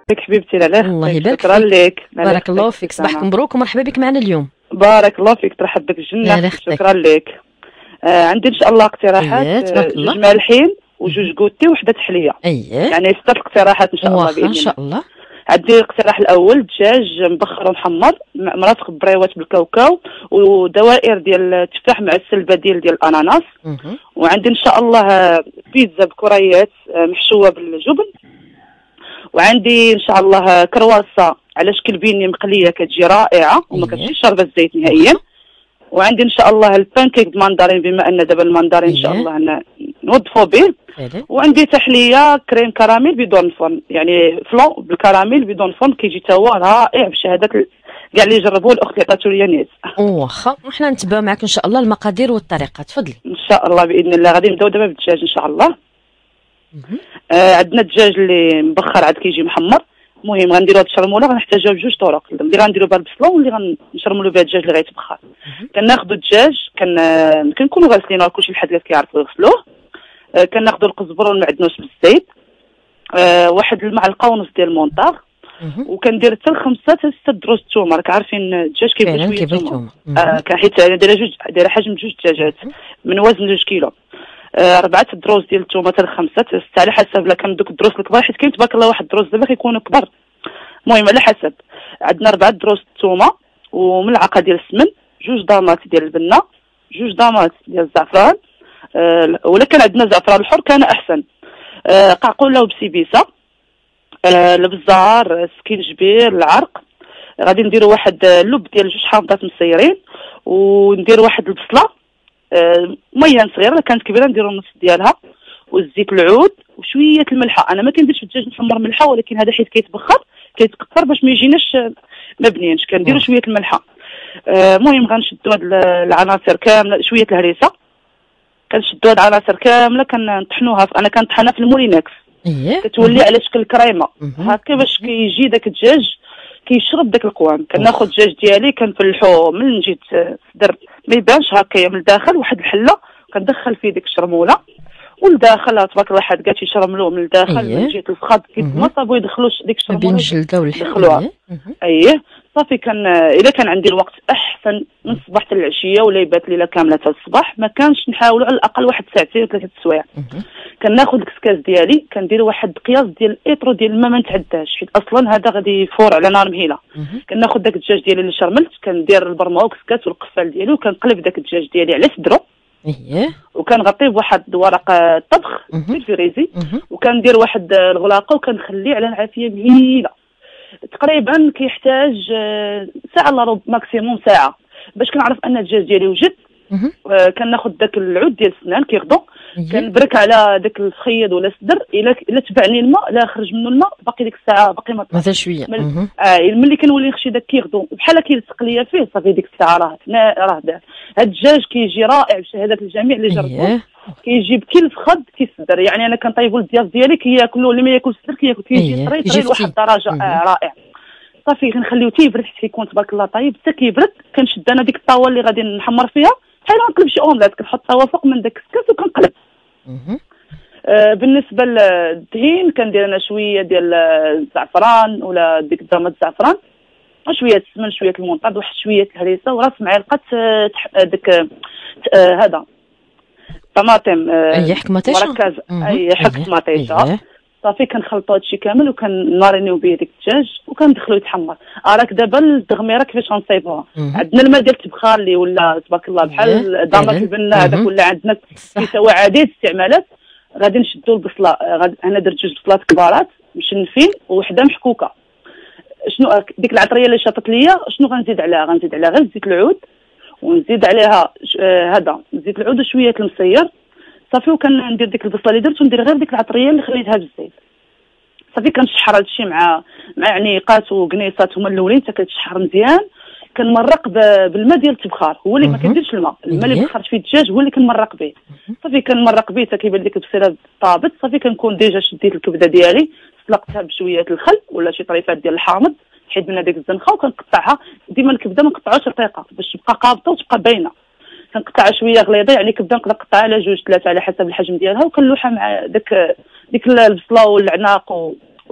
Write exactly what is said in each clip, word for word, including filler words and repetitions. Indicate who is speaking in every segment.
Speaker 1: لك حبيبتي لا
Speaker 2: الله يبارك
Speaker 1: شكرا
Speaker 2: فيك.
Speaker 1: لك.
Speaker 2: بارك الله فيك. صباحك مبروك ومرحبا بك معنا اليوم.
Speaker 1: بارك الله فيك، ترحب بك الجنه. شكرا لك. آه عندي ان شاء الله اقتراحات،
Speaker 2: أيه.
Speaker 1: جوج مالحين وجوج كوتي وحده تحليه.
Speaker 2: اييه
Speaker 1: يعني ستة اقتراحات ان شاء الله باذن الله.
Speaker 2: ان شاء الله.
Speaker 1: عندي الاقتراح الاول دجاج مبخر ومحمر مرافق بريوات بالكاوكاو ودوائر ديال التفاح مع السلبه ديال ديال الاناناس. وعندي ان شاء الله بيتزا بكريات محشوه بالجبن. وعندي ان شاء الله كرواسه على شكل بيني مقليه كتجي رائعه وما كتجيش شاربه الزيت نهائيا. وعندي ان شاء الله البانكيك بالمندرين بما ان دابا المندرين ان شاء الله نوظفوا به. وعندي تحليه كريم كراميل بدون فرن، يعني فلو بالكراميل بدون فرن كيجي تا هو رائع بشهاده كاع اللي جربوه الاخت اللي عطاتو ليا نيت.
Speaker 2: واخا وحنا نتبعوا معك ان شاء الله المقادير والطريقه. تفضلي.
Speaker 1: ان شاء الله باذن الله. غادي نبداو دابا بالدجاج ان شاء الله. آه عندنا الدجاج اللي مبخر عاد كيجي محمر. المهم غنديرو هاد الشرموله غنحتاجوها بجوج طرق، اللي غنديرو بها البصله واللي غنشرملو بها الدجاج اللي غيتبخر. كناخذوا الدجاج كن كنكونوا غاسلينه كلشي الحديات كيعرفوا يغسلوه. آه كناخذوا القزبر والمعدنوس بالزيت. آه واحد المعلقه ونص ديال المونطاغ. وكندير حتى لخمسه حتى سته دروس الثومه. راك عارفين الدجاج كيبغي شويه ثومه. آه حيت دايره جوج دايره حجم جوج دجاجات من وزن جوج كيلو. آه ربعه دروس ديال الثومه حتى لخمسه حتى سته على حسب. لا كان دوك الدروس الكبار حيت كاين تبارك الله واحد الدروس دابا كيكونوا كبار. المهم على حسب. عندنا ربعه دروس الثومه وملعقه ديال السمن، جوج ضامات ديال البنه، جوج ضامات ديال الزعفران. آه ولا كان عندنا زعفران الحر كان احسن. آه قعقوله وبسيبيسه. آه البزار، السكينجبير، العرق. غادي نديروا واحد اللب ديال جوج حامضات مسيرين وندير واحد البصله آه ميه صغيره كانت كبيره نديروا النص ديالها والزيت العود وشويه الملحه. انا ما كنديرش الدجاج محمر ملحه ولكن هذا حيت كيتبخر كيتكثر باش ما يجيناش ما بنينش كنديروا شويه الملحه. المهم آه غنشدوا هاد العناصر كامله شويه الهريسه كنشدوا هاد العناصر كامله كنطحنوها. انا كنطحنها في المولينكس كتولي على شكل كريمه هكا باش كيجي داك الدجاج كيشرب داك القوام. كناخذ الدجاج ديالي كنفلحو من جهه الصدر ما يبانش هكايا من الداخل واحد الحله كندخل فيه ديك الشرموله والداخل تبارك الله حد كاع تيشرملوه من الداخل من جهه الفخذ كيف ما صابوا يدخلوا ديك الشرموله
Speaker 2: بين الجلده
Speaker 1: والحلوه. اييه صافي. كان الا كان عندي الوقت احسن من الصباح حتى العشيه ولا يبات ليله كامله حتى الصباح ما كانش نحاولوا على الاقل واحد ساعتين ثلاثه السوايع. كناخذ الكسكاس ديالي كندير واحد قياس ديال الايطرو ديال الماء ما نتعداش حيت اصلا هذا غادي يفور على نار مهيله. كناخذ داك الدجاج ديالي اللي شرملت كندير البرمه والكسكاس والقفال ديالي وكنقلب داك الدجاج ديالي على صدرو.
Speaker 2: اييه
Speaker 1: وكنغطيه بواحد ورق طبخ بالفريزي وكندير واحد الغلاقه وكنخليه على العافيه مهيله. تقريبا كيحتاج ساعه الا ربع ماكسيموم ساعه باش كنعرف ان الدجاج ديالي وجد. آه كناخذ داك العود ديال السنان كيغدو كنبرك على داك الخيط ولا الصدر. الا الا تبعني الماء لا خرج منه الماء باقي ديك الساعه باقي ما
Speaker 2: مازال شويه.
Speaker 1: مل... اه ملي كنولي نخشي داك كيغدو بحال كيلصق ليا فيه صافي ديك الساعه راه راه دار. هاد الدجاج كيجي رائع بشهاده الجميع اللي جربوه. كيجي بكل فخذ كيصدر. يعني انا كنطيبوا الدياز ديالي كياكلوا اللي ما ياكل الصدر كياكل كيجي طري طري لواحد الدرجه آه رائع. صافي كنخليو تيبرد حتى كيكون تبارك الله طيب حتى كيبرد. كنشد انا ديك الطاوه اللي غادي نحمر فيها بحال غنقلب شي اومليت كنحط الطاوه فوق من داك الكاس وكنقلب. آه بالنسبه للدهين كندير انا شويه ديال الزعفران ولا ديك ضرمه الزعفران شويه السمن شويه المونطاد واحد شويه الهريسه وراس معلقه ديك آه هذا طماطم آه
Speaker 2: اي حكمه
Speaker 1: مركز اي حك طماطيشه. صافي كنخلطوا هادشي كامل وكنمارينيو به ديك الدجاج وكندخلو يتحمر. راك دابا التغميره كيفاش غنصايبوها؟ عندنا الماء ديال التبخار اللي ولا تبارك الله بحال ضامه البنه هذاك ولا عندنا كيساوى عادي الاستعمالات. غادي نشدوا البصله غادي انا درت جوج بصلات كبارات مشنفين ووحده محكوكه. شنو ديك العطريه اللي شاطت ليا شنو غنزيد عليها؟ غنزيد عليها غير زيت العود ونزيد عليها هذا زيت العود وشويه المسير صافي. وكندير ديك البصله اللي درت وندير غير ديك العطريه اللي خليتها بالزيت صافي. كنشحر هادشي مع مع عنيقات وقنيصات هما الاولين حتى كتشحر مزيان. كنمرق بالماء ديال التبخار هو اللي ما كنديرش الماء. الماء اللي بخرت فيه الدجاج هو اللي كنمرق به صافي. كنمرق به حتى كيبان لك البصيله طابت صافي. كنكون ديجا شديت الكبده ديالي سلقتها بشويه الخل ولا شي طريفات ديال الحامض حيت من هذيك الزنخه وكنقطعها ديما الكبده ما نقطعوش رقيقه باش تبقى قابطه وتبقى باينه. كنقطعها شويه غليظه يعني كبده نقدر نقطعها على جوج ثلاثه على حسب الحجم ديالها وكنلوحها مع داك ديك البصله والعناق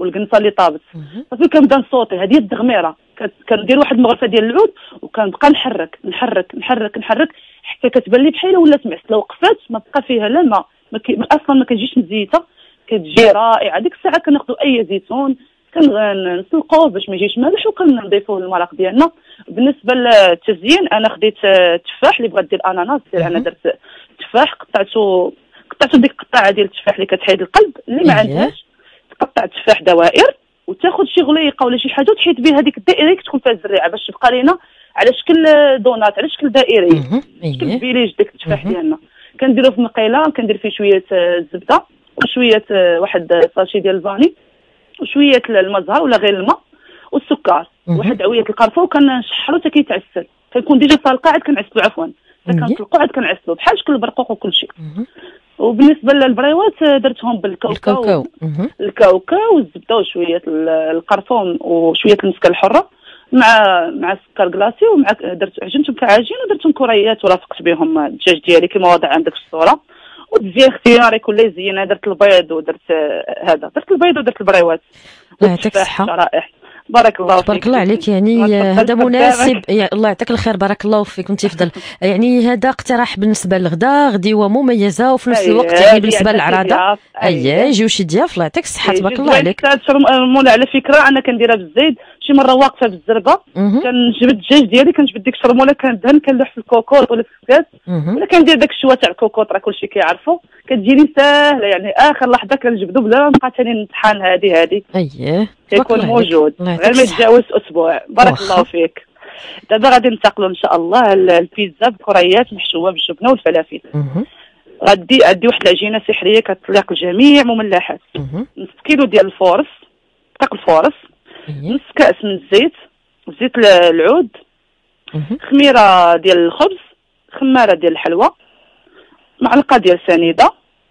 Speaker 1: والقنصه اللي طابت. صافي كنبدا نصوتي، هذه هي الدغميره. كندير واحد المغرفه ديال العود وكنبقى نحرك نحرك نحرك نحرك حتى كتبان لي بحال ولات معسله. وقفات ما بقى فيها لا ما, ما كي... اصلا ما كتجيش مزيته، كتجي رائعه. ديك الساعه كناخذوا اي زيتون كنسلقوه باش ما يجيش مالح وكنضيفوه للمرق ديالنا. بالنسبه للتزيين انا خديت تفاح، اللي بغات دير اناناس دير، انا درت تفاح قطعته قطعته ديك القطعه ديال التفاح اللي كتحيد القلب. اللي ما عندهاش تقطع التفاح دوائر وتاخذ شي غليقه ولا شي حاجه وتحيد بها هذيك الدائره تكون فيها الزريعه باش تبقى لينا على شكل دونات، على شكل دائري، شكل فيليج ديك التفاح ديالنا. كنديرو في مقيله، كندير فيه شويه الزبده وشويه واحد ساشي ديال الفاني وشويه المزهر ولا غير الماء والسكر واحد عويه القرفه، وكنشحرو حتى كيتعسل. كنكون ديجا سالقه عاد كنعسلو، عفوا كنسلقو عاد كنعسلو بحال شكل البرقوق وكل شيء. وبالنسبه للبريوات درتهم بالكاوكاو، الكاوكاو والزبده وشويه القرفه وشويه المسكه الحره مع مع السكر كلاصي، ومع درت عجنتهم كعجين ودرتهم كريات ورافقت بهم الدجاج ديالي كما واضح عندك في الصوره. وتزيين اختياري كل يزين، درت البيض ودرت هذا، درت البيض ودرت البريوات.
Speaker 2: يعطيك الصحه،
Speaker 1: رائع، بارك الله فيك.
Speaker 2: بارك الله عليك. يعني هذا مناسب، يا الله يعطيك الخير، بارك الله فيك وتفضل. يعني هذا اقتراح بالنسبه للغدا، غديوه مميزه وفي نفس الوقت يعني بالنسبه للعراضه. اييه يجيو شي ضياف، الله يعطيك الصحه، تبارك الله عليك.
Speaker 1: مولا على فكره انا كنديرها بالزيت، شي مره واقفه بالزربه كنجبد الدجاج ديالي كنجبد ديك الشرموله كندهن كنلوح في الكوكوط ولا في الكاس ولا كندير داك الشوا تاع الكوكوط، راه كلشي كيعرفوا، كتجيني ساهله. يعني اخر لحظه كنجبدو بلا نبقى ثاني نطحن هذه هذه.
Speaker 2: اييه
Speaker 1: كيكون موجود غير ما يتجاوز اسبوع. بارك الله فيك. دابا غادي ننتقلوا ان شاء الله البيتزا بكريات محشوه بالجبنه والفلافل. غادي عندي واحد العجينه سحريه كتليق لجميع مملحات. نص كيلو ديال الفورس، دقيق الفورس، نص كاس من الزيت، زيت العود، خميره ديال الخبز، خماره ديال الحلوى، معلقه ديال سنيده،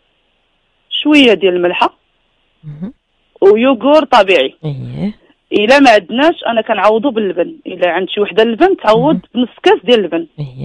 Speaker 1: شويه ديال الملحه، ويوغور طبيعي. الا ما عندناش انا كنعوضو باللبن، الا عند شي وحده اللبن تعوض بنص كاس ديال اللبن.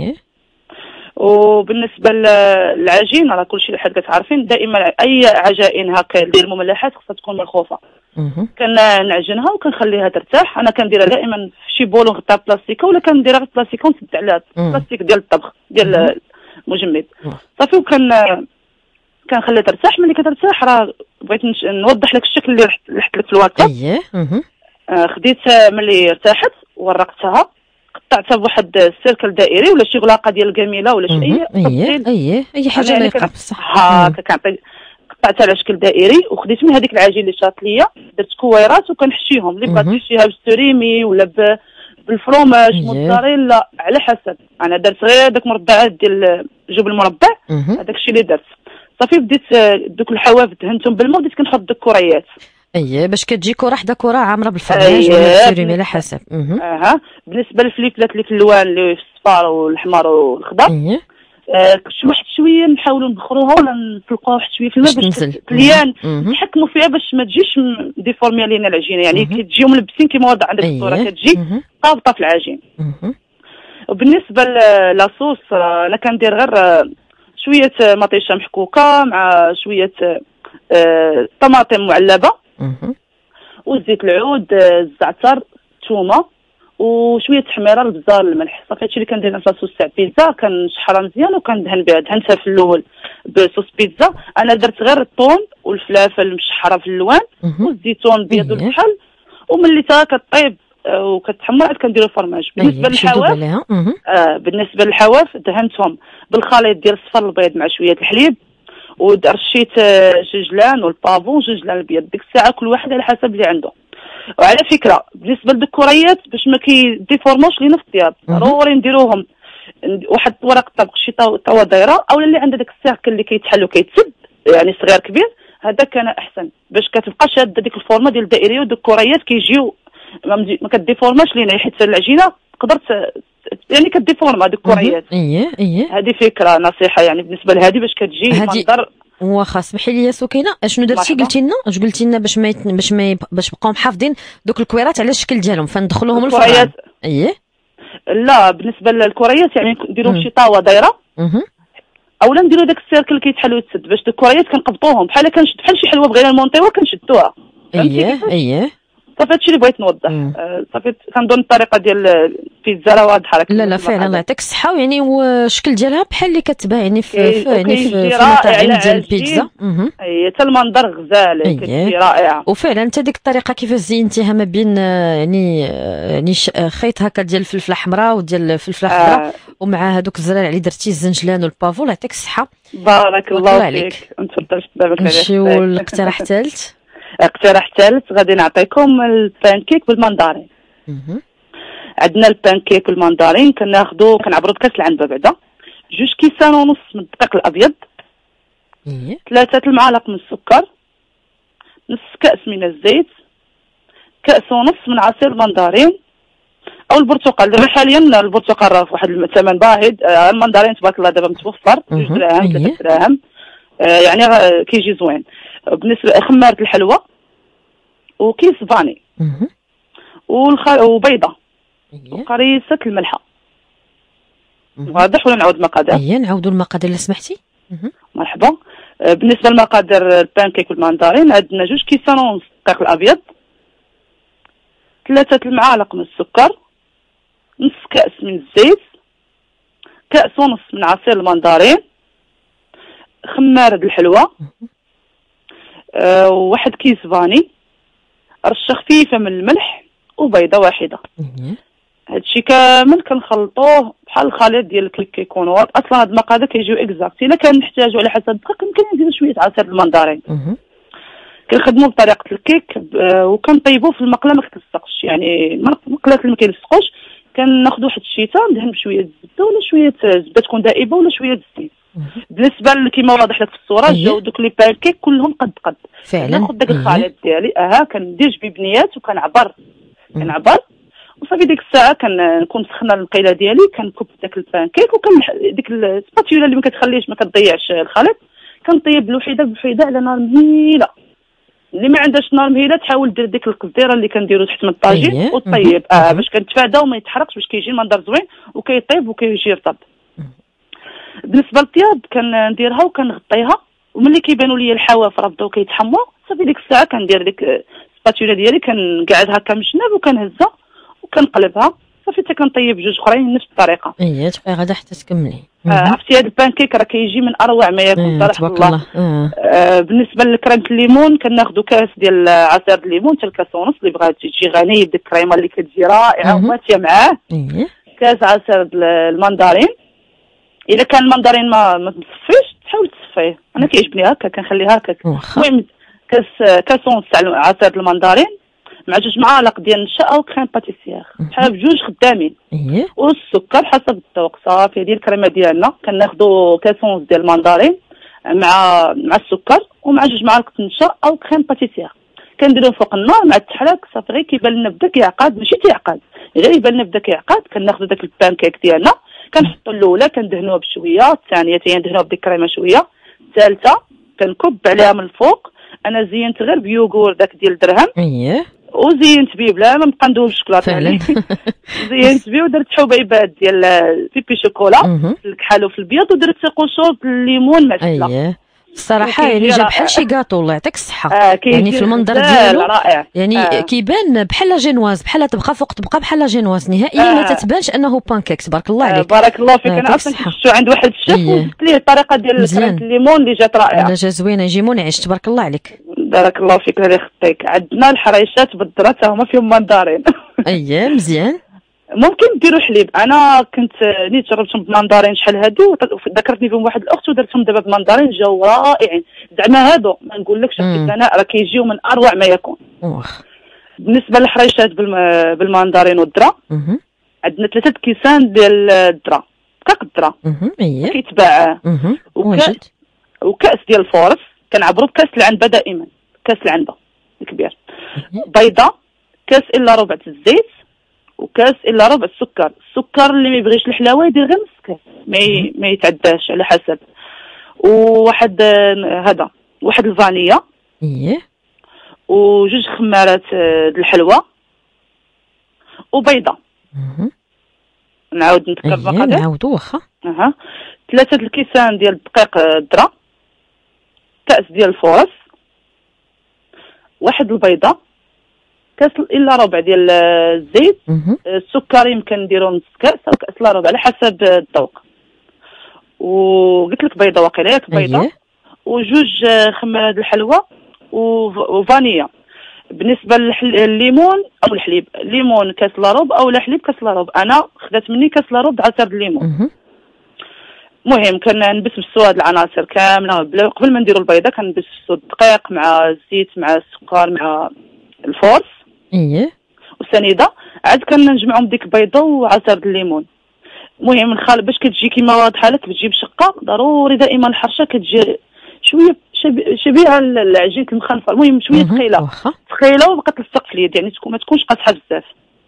Speaker 1: وبالنسبه للعجين راه كلشي اللي حد كتعرفين دائما اي عجائن هكا ديال المملحات خصها تكون ملخوفه. كنعجنها وكنخليها ترتاح. انا كنديرها دائما في شي بولون غطاء بلاستيكه ولا كنديرها في بلاستيكه ونسد عليها بلاستيك ديال الطبخ ديال المجمد. صافي وكن كنخليها ترتاح. ملي كترتاح راه بغيت نوضح لك الشكل اللي لحت لك في الواتساب.
Speaker 2: اييه
Speaker 1: آه خديت ملي ارتاحت ورقتها قطعتها بواحد السيركل دائري ولا شي غلاقه ديال الجميله ولا شي اي
Speaker 2: اييه اييه اي حاجه لايقه بصح.
Speaker 1: هاكا كنعطي قطعتها على شكل دائري وخديت من هذيك العجين اللي شاط ليا درت كويرات وكنحشيهم. اللي بغات تحشيها بالسوريمي ولا ب بالفرomاج موتزاريلا على حسب. انا درت غير داك مربعات ديال جبن المربع، هذاك الشيء اللي درت. صافي بديت دوك الحواف دهنتهم بالماء وبديت كنحط دوك الكريات.
Speaker 2: اييه باش كتجي كره حدا كره عامره بالفرماج ولا بالسوريمي على حسب.
Speaker 1: اها بالنسبه للفليفلات اللي في الالوان اللي في الصفار والحمر والخضر، اييه آه واحد شويه نحاولوا نبخروها ولا نسلقوها واحد شويه في الماء باش مليان نحكموا فيها باش ما تجيش ديفورمي علينا العجينه. يعني كتجيو ملبسين كما واضح عندك الصوره كتجي طابطه في العجين. وبالنسبه لاصوص انا كندير غير شويه مطيشه محكوكه مع شويه آه طماطم معلبه وزيت العود، الزعتر، الثومه وشويه تحميره، البزار، الملح. صافي هادشي اللي كندير في لاصوص تاع بيتزا. كنشحرها مزيان وكندهن بها. دهنتها في الاول بصوص بيتزا. انا درت غير الثوم والفلافل مشحره في اللوان والزيتون بيض والكحل. وملي تا كطيب وكتحمر عاد كنديرو الفرماج. بالنسبه للحواف آه بالنسبه للحواف دهنتهم بالخليط ديال الصفر البيض مع شويه الحليب ورشيت ججلان والبافون ججلان الابيض. ديك الساعه كل واحد على حسب اللي عنده. وعلى فكره بالنسبه للكريات باش ما كيديفورموش لينا في الطياب ضروري نديروهم واحد ورق طبق شي طاوه دايره اولا اللي عندها داك الساكل اللي كيتحل وكيتسد يعني صغير كبير، هذا كان احسن باش كتبقى شاده ديك الفورمه ديال الدائريه. ودوك الكريات كيجيو ما كديفورماش لينا حيت العجينه تقدر يعني كديفورم هذوك الكريات.
Speaker 2: اييه اييه
Speaker 1: هذه فكره نصيحه يعني بالنسبه لهذه باش كتجي منظر.
Speaker 2: واخا سمحي لي يا سكينه اشنو درتي قلتي لنا اش قلتي لنا باش ما يت... باش ما يب... باش نبقاو محافظين دوك الكويرات على الشكل ديالهم فندخلوهم الفران. اييه
Speaker 1: لا بالنسبه للكريات يعني نديروا شي طاوه دايره اولا نديروا داك السيركل اللي كيتحل ويتسد باش دوك الكريات كنقبطوهم بحال كنشد بحال شي حلوه بغينا نمونطيوها كنشدوها.
Speaker 2: اييه اييه
Speaker 1: صافي هادشي اللي بغيت نوضح. آه صافي كنظن الطريقه ديال البيتزا راه واضحه لك.
Speaker 2: لا لا فعلا الله يعطيك الصحه. ويعني والشكل ديالها بحال اللي كتباع يعني في, في يعني في, في مطاعم ديال البيتزا.
Speaker 1: اي حتى المنظر غزال كتجي رائعه.
Speaker 2: وفعلا انت ديك الطريقه كيفاش زينتيها ما بين يعني يعني خيط هكا ديال الفلفله حمراء وديال الفلفله خضراء، آه. ومع هذوك الزرارع اللي درتي الزنجلان والبافو. الله يعطيك الصحه.
Speaker 1: بارك الله فيك. نتفضل بابك.
Speaker 2: نمشيو للاقتراح الثالث.
Speaker 1: اقتراح ثالث غادي نعطيكم البانكيك بالمندارين. عندنا البانكيك بالمندارين كناخذوا كنعبروا بكاس العنبه بعدا جوج كيسان ونص من الدقيق الابيض، ثلاثه المعالق من السكر، نص كاس من الزيت، كاس ونص من عصير المندارين او البرتقال. دابا حاليا البرتقال راه فواحد الثمن باهظ، المندارين تبارك الله دابا متوفر جوج دراهم ثلاثة دراهم، يعني كيجي زوين. بالنسبه خماره الحلوى وكيس فاني والخ... وبيضه وقريصه الملحه. واضح ولا نعاود المقادير؟
Speaker 2: اي نعاودوا المقادير اللي سمحتي.
Speaker 1: مرحبا. بالنسبه للمقادير البانكيك والمندارين عندنا جوج كيسان ونص الدقيق الابيض، ثلاثه المعالق من السكر، نص كاس من الزيت، كاس ونص من عصير المندارين، خماره الحلوى، أه وواحد كيس فاني، رشه خفيفه من الملح، وبيضه واحده. هادشي كامل كنخلطوه بحال الخليط ديال الكيك كيكون واضح. اصلا هاد المقادير كيجيو اكزاكت، الا كان نحتاجو على حسب الدقيق يمكن نديرو شويه عصير المندارين. كنخدمو بطريقه الكيك وكنطيبوه في المقله ما كتلصقش، يعني المقلات اللي ما كيلصقوش كناخذوا واحد الشيته ندهن بشويه الزبده ولا شويه زبده تكون دائبه ولا شويه الزيت. بالنسبه كما واضح لك في الصوره جاو دوك لي بانكيك كلهم قد قد.
Speaker 2: فعلا
Speaker 1: ناخذ داك الخليط ديالي اها كندير جبيبنيات وكنعبر كنعبر وصافي ديك الساعه كنكون مسخنه المقيله ديالي كنكب داك البانكيك وكن ديك السباتيولا اللي ما كتخليش ما كتضيعش الخليط كنطيب بالوحده بوحده على نار مهيله. اللي ما عندهاش نار مهيله تحاول دير ديك القزيره اللي كنديرو تحت من الطاجين وطيب اه باش كنتفاداو وما يتحرقش باش كيجي المنظر زوين وكيطيب وكيجي رطب. بالنسبه للطياب كنديرها وكنغطيها وملي كيبانوا لي الحواف راه بداو كيتحموا صافي ديك الساعه كندير ديك السباتيولا ديالي كنقعدها هكا من الجناب وكنهزها وكنقلبها صافي حتى كنطيب جوج اخرين نفس الطريقه.
Speaker 2: اييه تبقاي غادا حتى تكملي.
Speaker 1: آه عرفتي هذا البانكيك راه كيجي من اروع ما يكون صراحه الله. الله. آه. آه بالنسبه لكريمه الليمون كناخذوا كاس ديال عصير الليمون حتى الكاس ونص اللي بغات تجي غنيه بديك الكريمه اللي كتجي رائعه وماتيه معاه.
Speaker 2: اييه
Speaker 1: كاس عصير المندارين. الا كان المندارين ما ما تصفيش تحاول تصفيه، انا كيعجبني هكا كنخليها هكا. المهم كاس كاس ونص تاع عصير المندارين مع جوج معالق ديال النشا او كريم باتيسير بحال بجوج خدامين.
Speaker 2: اييه
Speaker 1: والسكر حسب الذوق. صافي هذه الكريمه ديالنا كناخذوا كاس ونص ديال المندارين مع مع السكر ومع جوج معالق النشا او كريم باتيسير كنديروه فوق النار مع التحراك صافي غير كيبان لنا بدا كيعقد ماشي تيعقد غير يبان لنا بدا كيعقد كناخذوا داك البانكيك ديالنا كنحطوا الاولى كندهنوها بشويه، الثانيه تندهنوها بديك الكريمه شويه، الثالثه كنكب عليها من الفوق. انا زينت غير بيوغور داك ديال الدرهم.
Speaker 2: اييه
Speaker 1: وزينت بيه بلا ما نبقى ندوب الشوكولاته
Speaker 2: فعلا.
Speaker 1: زينت بيه ودرت حبيبات ديال بيبي شوكولا في الكحل وفي البيض ودرت قشور الليمون مع السله.
Speaker 2: اييه الصراحه يعني جا بحال شي كاطو الله يعطيك الصحه.
Speaker 1: آه
Speaker 2: يعني في المنظر ديالو
Speaker 1: رائع.
Speaker 2: يعني آه. كيبان بحال لا جينواز بحال تبقى فوق تبقى بحال لا جينواز نهائيا آه. ما تتبانش انه بانكيك. تبارك الله عليك.
Speaker 1: آه بارك الله فيك. انا اصلا شفتو عند واحد الشيف وقلت ليه الطريقه ديال كريمه الليمون اللي جات رائعه.
Speaker 2: لا جا زوينه يجي منعش. تبارك الله عليك.
Speaker 1: بارك الله فيك الله يخطيك. عندنا الحريشات بالذره حتى هما فيهم مندارين.
Speaker 2: اييه مزيان.
Speaker 1: ممكن ديروا حليب. انا كنت نيت جربتهم بمندارين شحال هادو ذكرتني بهم واحد الاخت ودرتهم دابا بمندارين جاو رائعين. زعما هادو ما نقولكش انا راه كيجيو من اروع ما يكون.
Speaker 2: واخ بالنسبه
Speaker 1: بالنسبه للحريشات بالمندارين والذره عندنا ثلاثه كيسان ديال الذره كاك الذره
Speaker 2: اييه
Speaker 1: كيتباع
Speaker 2: وكاس
Speaker 1: وكاس ديال الفورس كنعبروا بكاس العنبه دائما كاس العنبه الكبير. بيضه كاس الا ربع الزيت وكاس الا ربع السكر. السكر اللي ما يبغيش الحلاوه يدير غير نص كاس ما ما يتعداش على حسب. وواحد هذا واحد الفانيلا
Speaker 2: اييه
Speaker 1: وجوج خمارات د الحلوى وبيضه. نعاود نذكر المقادير.
Speaker 2: اييه نعاودو واخا.
Speaker 1: اها ثلاثه الكيسان ديال الدقيق الذره، كاس ديال الفورس، واحد البيضه، كاس الا ربع ديال الزيت، السكر يمكن نديرو نص كاس او كاس الا ربع على حسب الذوق، وقلت لك بيضه واقيلا ياك بيضه
Speaker 2: أيه.
Speaker 1: وجوج خميرات الحلوى وفانيا. بالنسبه للليمون او الحليب، ليمون كاس الا ربع او الحليب كاس الا ربع، انا خدات مني كاس الا ربع عصير الليمون. المهم كنبس بسوا هاد العناصر كامله قبل ما نديرو البيضه، كنبس بسوا الدقيق مع الزيت مع السكر مع الفورس
Speaker 2: اييه
Speaker 1: والسنيده، عاد كنجمعهم ديك البيضه وعصير الليمون. المهم الخلط باش كتجي كيما واضحه لك، بتجيب شقه ضروري دائما الحرشه كتجي شويه شبيهه العجينه المخلفه، المهم شويه ثقيله ثقيله وبقى تلصق في اليد، يعني تكون ما تكونش قاصحه بزاف.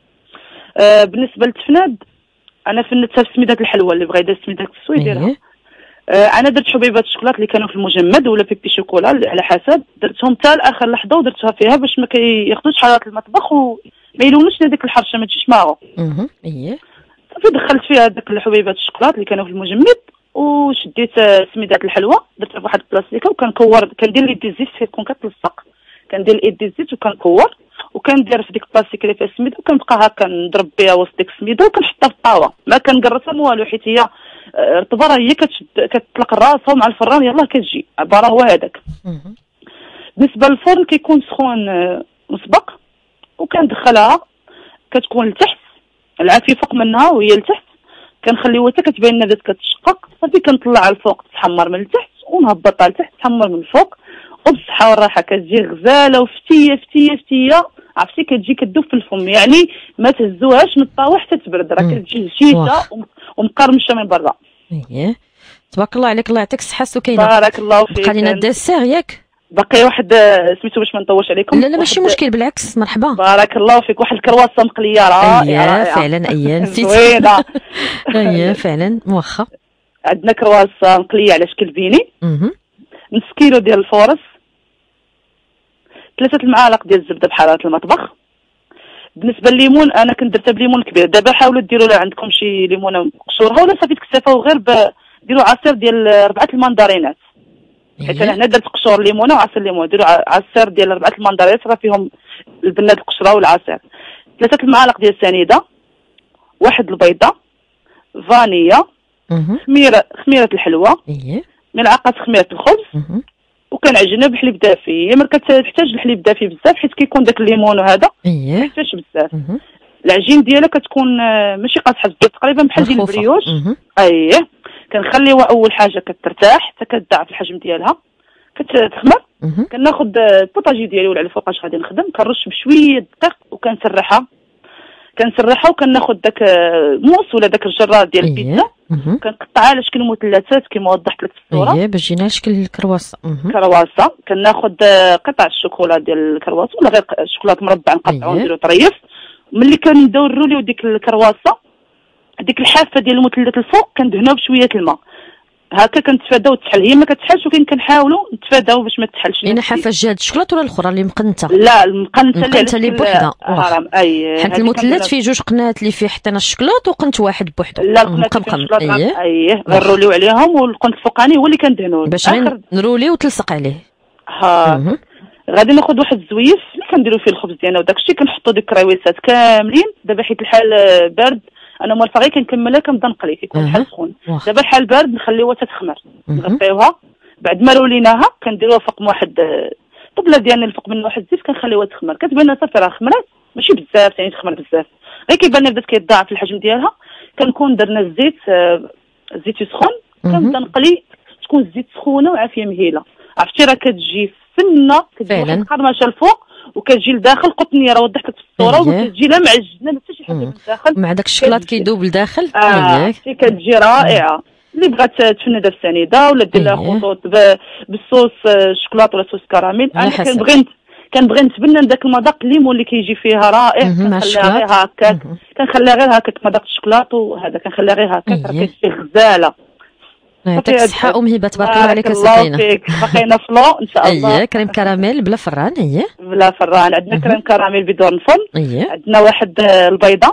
Speaker 1: آه بالنسبه للتفناد، انا فندتها في سميدات الحلوى، اللي بغى يدير سميدات السوا يديرها. آه انا درت حبيبات الشوكولات اللي كانوا في المجمد ولا بيبي شوكولا على حسب، درتهم حتى لاخر لحظه ودرتها فيها باش ما كياخذوش حراره المطبخ وما يلونوش هذيك الحرشه ما تجيش معاهم.
Speaker 2: اها اييه
Speaker 1: صافي دخلت فيها داك الحبيبات الشوكولات اللي كانوا في المجمد، وشديت سميدات الحلوى درتها في واحد البلاستيكه، وكنكور كندير لي دي زيت فين تكون كتلصق، كندير الايد دي زيت وكنكور وكندير في ديك البلاستيك اللي فيها السميده، وكنبقى هكا نضرب بها وسط ديك السميده وكنحطها في الطاوه، ما كنقرصها ما والو، حيت هي رطبه راه هي كتشد كتطلق راسها مع الفران يلاه كتجي عباره هو هذاك. بالنسبه للفرن كيكون سخون مسبق، وكندخلها كتكون لتحت العافيه فوق منها وهي لتحت، كنخليوها حتى كتبان لنا بدات كتشقق، صافي كنطلعها الفوق تحمر من التحت ونهبطها لتحت تحمر من الفوق، وبالصحه والراحه كتجي غزاله وفتيه فتيه فتيه، عرفتي كتجي كدوب في الفم، يعني ما تهزوهاش من الطاوه حتى تبرد، راه كتجي هشيشه ومقرمشه من برا.
Speaker 2: اييه تبارك الله عليك، الله يعطيك الصحه سكينه.
Speaker 1: بارك الله فيك.
Speaker 2: بقى لينا الدسير ياك؟
Speaker 1: باقي واحد سميتو باش ما نطولش عليكم.
Speaker 2: لا لا ماشي مشكل، بالعكس مرحبا.
Speaker 1: بارك الله فيك. واحد الكرواسه مقليه رائعه.
Speaker 2: اييه فعلا اييه نسيت.
Speaker 1: زوينه.
Speaker 2: اييه فعلا واخا.
Speaker 1: عندنا كرواسه مقليه على شكل بيني،
Speaker 2: اها
Speaker 1: نص كيلو ديال الفورص، ثلاثه المعالق ديال الزبده بحراره المطبخ. بالنسبه لليمون انا كنت درتها بليمون كبير، دابا حاولوا ديروا لا عندكم شي ليمونه مقشورها ولا صافي تكتفاو غير ديروا عصير ديال اربعه المندرينات، حيت انا هنا درت قشور ليمونه وعصير ليمون، ديروا عصير ديال اربعه المندرينات راه فيهم البنات القشره والعصير. ثلاثه المعالق ديال السنيده، واحد البيضه، فانيا، خميره خميره الحلوى، ملعقه خميره الخبز، وكنعجنها بحليب دافي. هي ما كتحتاج الحليب دافي بزاف حيت كيكون داك الليمون وهذا ما كيحتاجش بزاف. العجين ديالها كتكون ماشي قاصحه بزاف، تقريبا بحال ديال البريوش. اييه كنخليوها اول حاجه كترتاح حتى كتضاعف الحجم ديالها كتخمر. كناخذ البوطاجي ديالي ولا على الفوقاش غادي نخدم، كنرش بشويه دقيق وكنسرحها كنسرحها وكناخذ داك موس ولا داك الجراد ديال البيتزا كنقطعها على شكل مثلثات كما وضحت لك في الصوره.
Speaker 2: اييه باش جينا شكل الكرواسه.
Speaker 1: كرواسه كناخذ قطع الشوكولا ديال الكرواسه ولا غير الشوكولاط مربع نقطعو نديرو طريف. ملي كنبداو نروليو ديك الكرواسه ديك الحافه ديال المثلث الفوق كندهنوها بشويه الماء هكا كنتفاداو تحل. هي ما كتحلش ولكن كنحاولوا نتفاداو باش ما تحلش.
Speaker 2: يعني حافه جهه الشوكولاط ولا الاخرى اللي مقنته؟
Speaker 1: لا المقنته
Speaker 2: المقنته اللي بوحدها.
Speaker 1: اي
Speaker 2: حيت المثلث فيه جوج قنات اللي فيه حطينا الشوكولاط وقنت واحد بوحدو.
Speaker 1: لا مقمقم. اييه اييه نروليو عليهم والقنت الفوقاني هو اللي كندهنوه
Speaker 2: باش غير نروليو وتلصق عليه.
Speaker 1: ها غادي ناخذ واحد الزويف اللي كنديروا فيه الخبز ديالنا وداك الشيء، كنحطوا ديك الكراويسات كاملين. دابا حيت الحال بارد انا موالفه غير كنكملها كنبدا نقلي كيكون الحال سخون. دابا الحال بارد نخليوها تتخمر نغطيوها. بعد ما روليناها كنديروها فوق واحد طبله ديالنا الفوق منها واحد الزيت كنخليوها تخمر. كتبان لنا صافي راه خمرات ماشي بزاف يعني تخمر بزاف غير كيبان لنا بدات كيتضاعف الحجم ديالها. كنكون درنا الزيت الزيت يسخن كنبدا نقلي تكون الزيت سخونه وعافيه مهيله. عرفتي راه كتجي فنه كتجي مقرمشه الفوق وكتجي لداخل قطنيه راه وضحت لك في الصوره وكتجي لا معجنه ما حتى شي حاجه من الداخل
Speaker 2: مع داك الشكلاط كيذوب لداخل.
Speaker 1: اه كتجي رائعه. اللي بغات تفندها بسنيده ولا دير لها خطوط بالصوص الشوكولاط ولا صوص كراميل. انا كنبغي كنبغي نتبنى داك المذاق الليمون اللي كيجي فيها رائع. كنخليها غير هكاك كنخليها غير هكاك مذاق الشوكولاط وهذا كنخليها غير هكاك راه كتجي غزاله.
Speaker 2: يعطيك الصحة أم هبة تبارك الله عليك سكينة.
Speaker 1: بقينا فلو إن شاء الله.
Speaker 2: أيه كريم كراميل بلا فران. أيه
Speaker 1: بلا فران. عندنا كريم كراميل بدون الفرن.
Speaker 2: أيه
Speaker 1: عندنا واحد البيضة،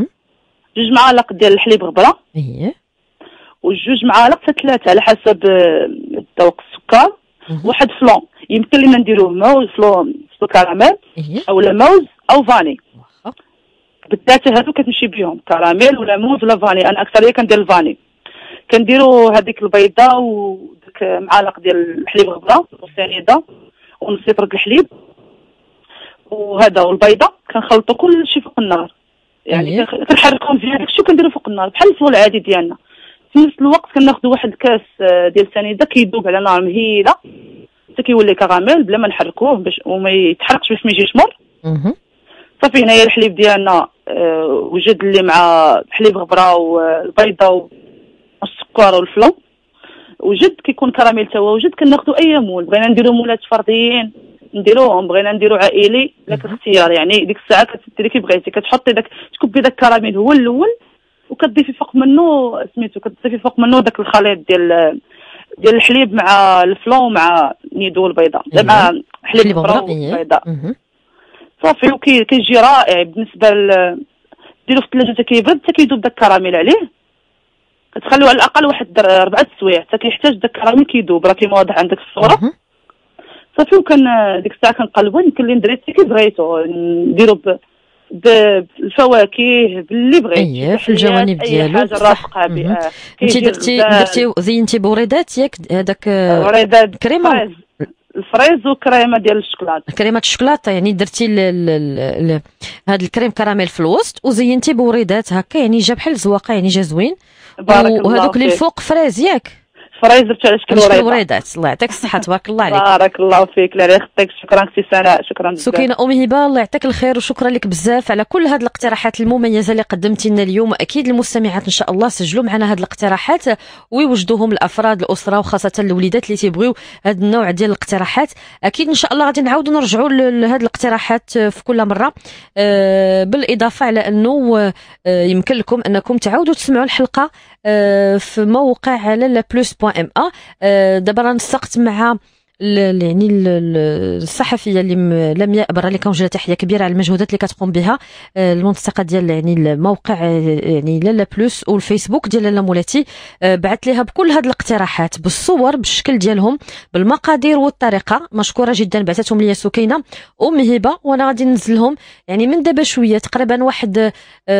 Speaker 1: جوج معالق ديال الحليب غبرة،
Speaker 2: أيه
Speaker 1: وجوج معالق حتى ثلاثة على حسب الذوق السكر. واحد فلون يمكن لنا نديروه ما هو الفلون خاصو كراميل اولا موز او فاني. بالثلاثه هادو كتمشي بهم كراميل ولا موز ولا فاني. انا اكثريه كندير الفاني. كنديروا هذيك البيضه وديك معالق ديال الحليب غبره وسنيده ونص لتر الحليب وهذا والبيضه كنخلطوا كلشي فوق النار. يعني كنحركهم مزيان داكشي وكنديروا فوق النار بحال الفول العادي ديالنا. في نفس الوقت كناخذوا واحد الكاس ديال سنيده كيذوب على نار مهيله حتى كيولي كراميل بلا ما نحركوه باش وما يتحرقش باش ما يجيش مر. صافي هنايا الحليب ديالنا أه وجد اللي مع حليب غبره والبيضه والسكر والفلو وجد كيكون كراميل تا هو وجد. كناخذوا اي مول بغينا نديروا مولات فرديين نديروهم بغينا نديروا عائلي لك الاختيار. يعني ديك الساعه كتديري كي بغيتي كتحطي داك تكبي داك الكراميل هو الاول وكتضيفي فوق منه سميتو كتضيفي فوق منه داك الخليط ديال ديال الحليب مع الفلو مع نيدو البيضاء مع حليب غبره والبيضاء صافي. وكي كيجي رائع بالنسبه ل ديرو في الثلاجه حتى كيبرد حتى كيذوب داك الكراميل عليه. كتخليو على الاقل واحد ربعة سوايع حتى كيحتاج داك الكراميل كيذوب راه كيما واضح عندك الصوره. صافي وكان ديك الساعه كنقلبو يمكن لي ندري حتى كي بغيتو نديرو بالفواكه باللي بغيتي.
Speaker 2: اييه في الجوانب ديالو
Speaker 1: حاجه رافقه بها.
Speaker 2: انت درتي درتي زينتي بوريدات ياك هذاك
Speaker 1: وريدات
Speaker 2: كريمه
Speaker 1: الفريز وكريمه ديال الشوكولاط
Speaker 2: كريمه الشوكولاته. يعني درتي هذا الكريم كراميل في الوسط وزينتي بوريدات هكا يعني جا بحال الزواقه يعني جا زوين. وهذوك اللي الفوق فريز ياك
Speaker 1: فريز درت على شكل
Speaker 2: وريدات. الله يعطيك الصحه تبارك الله عليك.
Speaker 1: بارك الله فيك لا يخطيك. شكرا اختي سناء. شكرا بزاف
Speaker 2: سكينه ام هبه الله يعطيك الخير وشكرا لك بزاف على كل هذه الاقتراحات المميزه اللي قدمتي لنا اليوم. اكيد المستمعات ان شاء الله سجلوا معنا هذه الاقتراحات ويوجدوهم الافراد الاسره وخاصه الوليدات اللي تيبغيو هذا النوع ديال الاقتراحات. اكيد ان شاء الله غادي نعاودوا نرجعوا لهذه الاقتراحات في كل مره أه بالاضافه على انه أه يمكن لكم انكم تعاودوا تسمعوا الحلقه أه في موقع لالا بلوس بوان ام ا. دابا راه نسقت مع يعني الصحفيه اللي لمياء برا اللي كنوجه تحيه كبيره على المجهودات اللي كتقوم بها المنسقه ديال يعني الموقع يعني لالا بلوس والفيسبوك ديال لالا مولاتي. بعثت ليها بكل هذه الاقتراحات بالصور بالشكل ديالهم بالمقادير والطريقه. مشكوره جدا بعثتهم لي سكينه ام هبه وانا غادي ننزلهم يعني من دابا شويه تقريبا واحد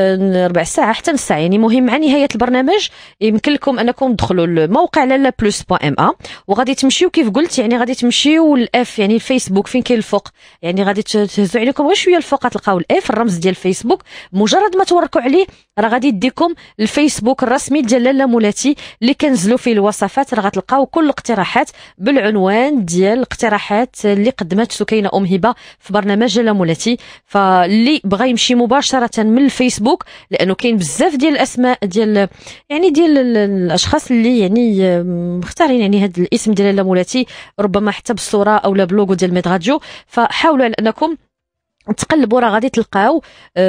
Speaker 2: ربع ساعه حتى نص ساعه. يعني مهم مع نهايه البرنامج يمكن لكم انكم تدخلوا الموقع لالا بلوس بوان ام ا وغادي تمشيو كيف قلت يعني غادي تمشيو للاف يعني الفيسبوك فين كاين الفوق. يعني غادي تهزوا عليكم غير شويه الفوق تلقاو الاف الرمز ديال الفيسبوك. مجرد ما توركوا عليه راه غادي يديكم الفيسبوك الرسمي ديال لالا مولاتي اللي كنزلوا فيه الوصفات. راه غتلقاو كل الاقتراحات بالعنوان ديال الاقتراحات اللي قدمت سكينه ام هبه في برنامج لالا مولاتي. فاللي بغى يمشي مباشره من الفيسبوك لانه كاين بزاف ديال الاسماء ديال يعني ديال الاشخاص اللي يعني مختارين يعني هذا الاسم ديال لالا مولاتي ربما حتى بالصوره او لا بلوغو ديال ميد راديو. فحاولوا على انكم تقلبوا راه غادي تلقاو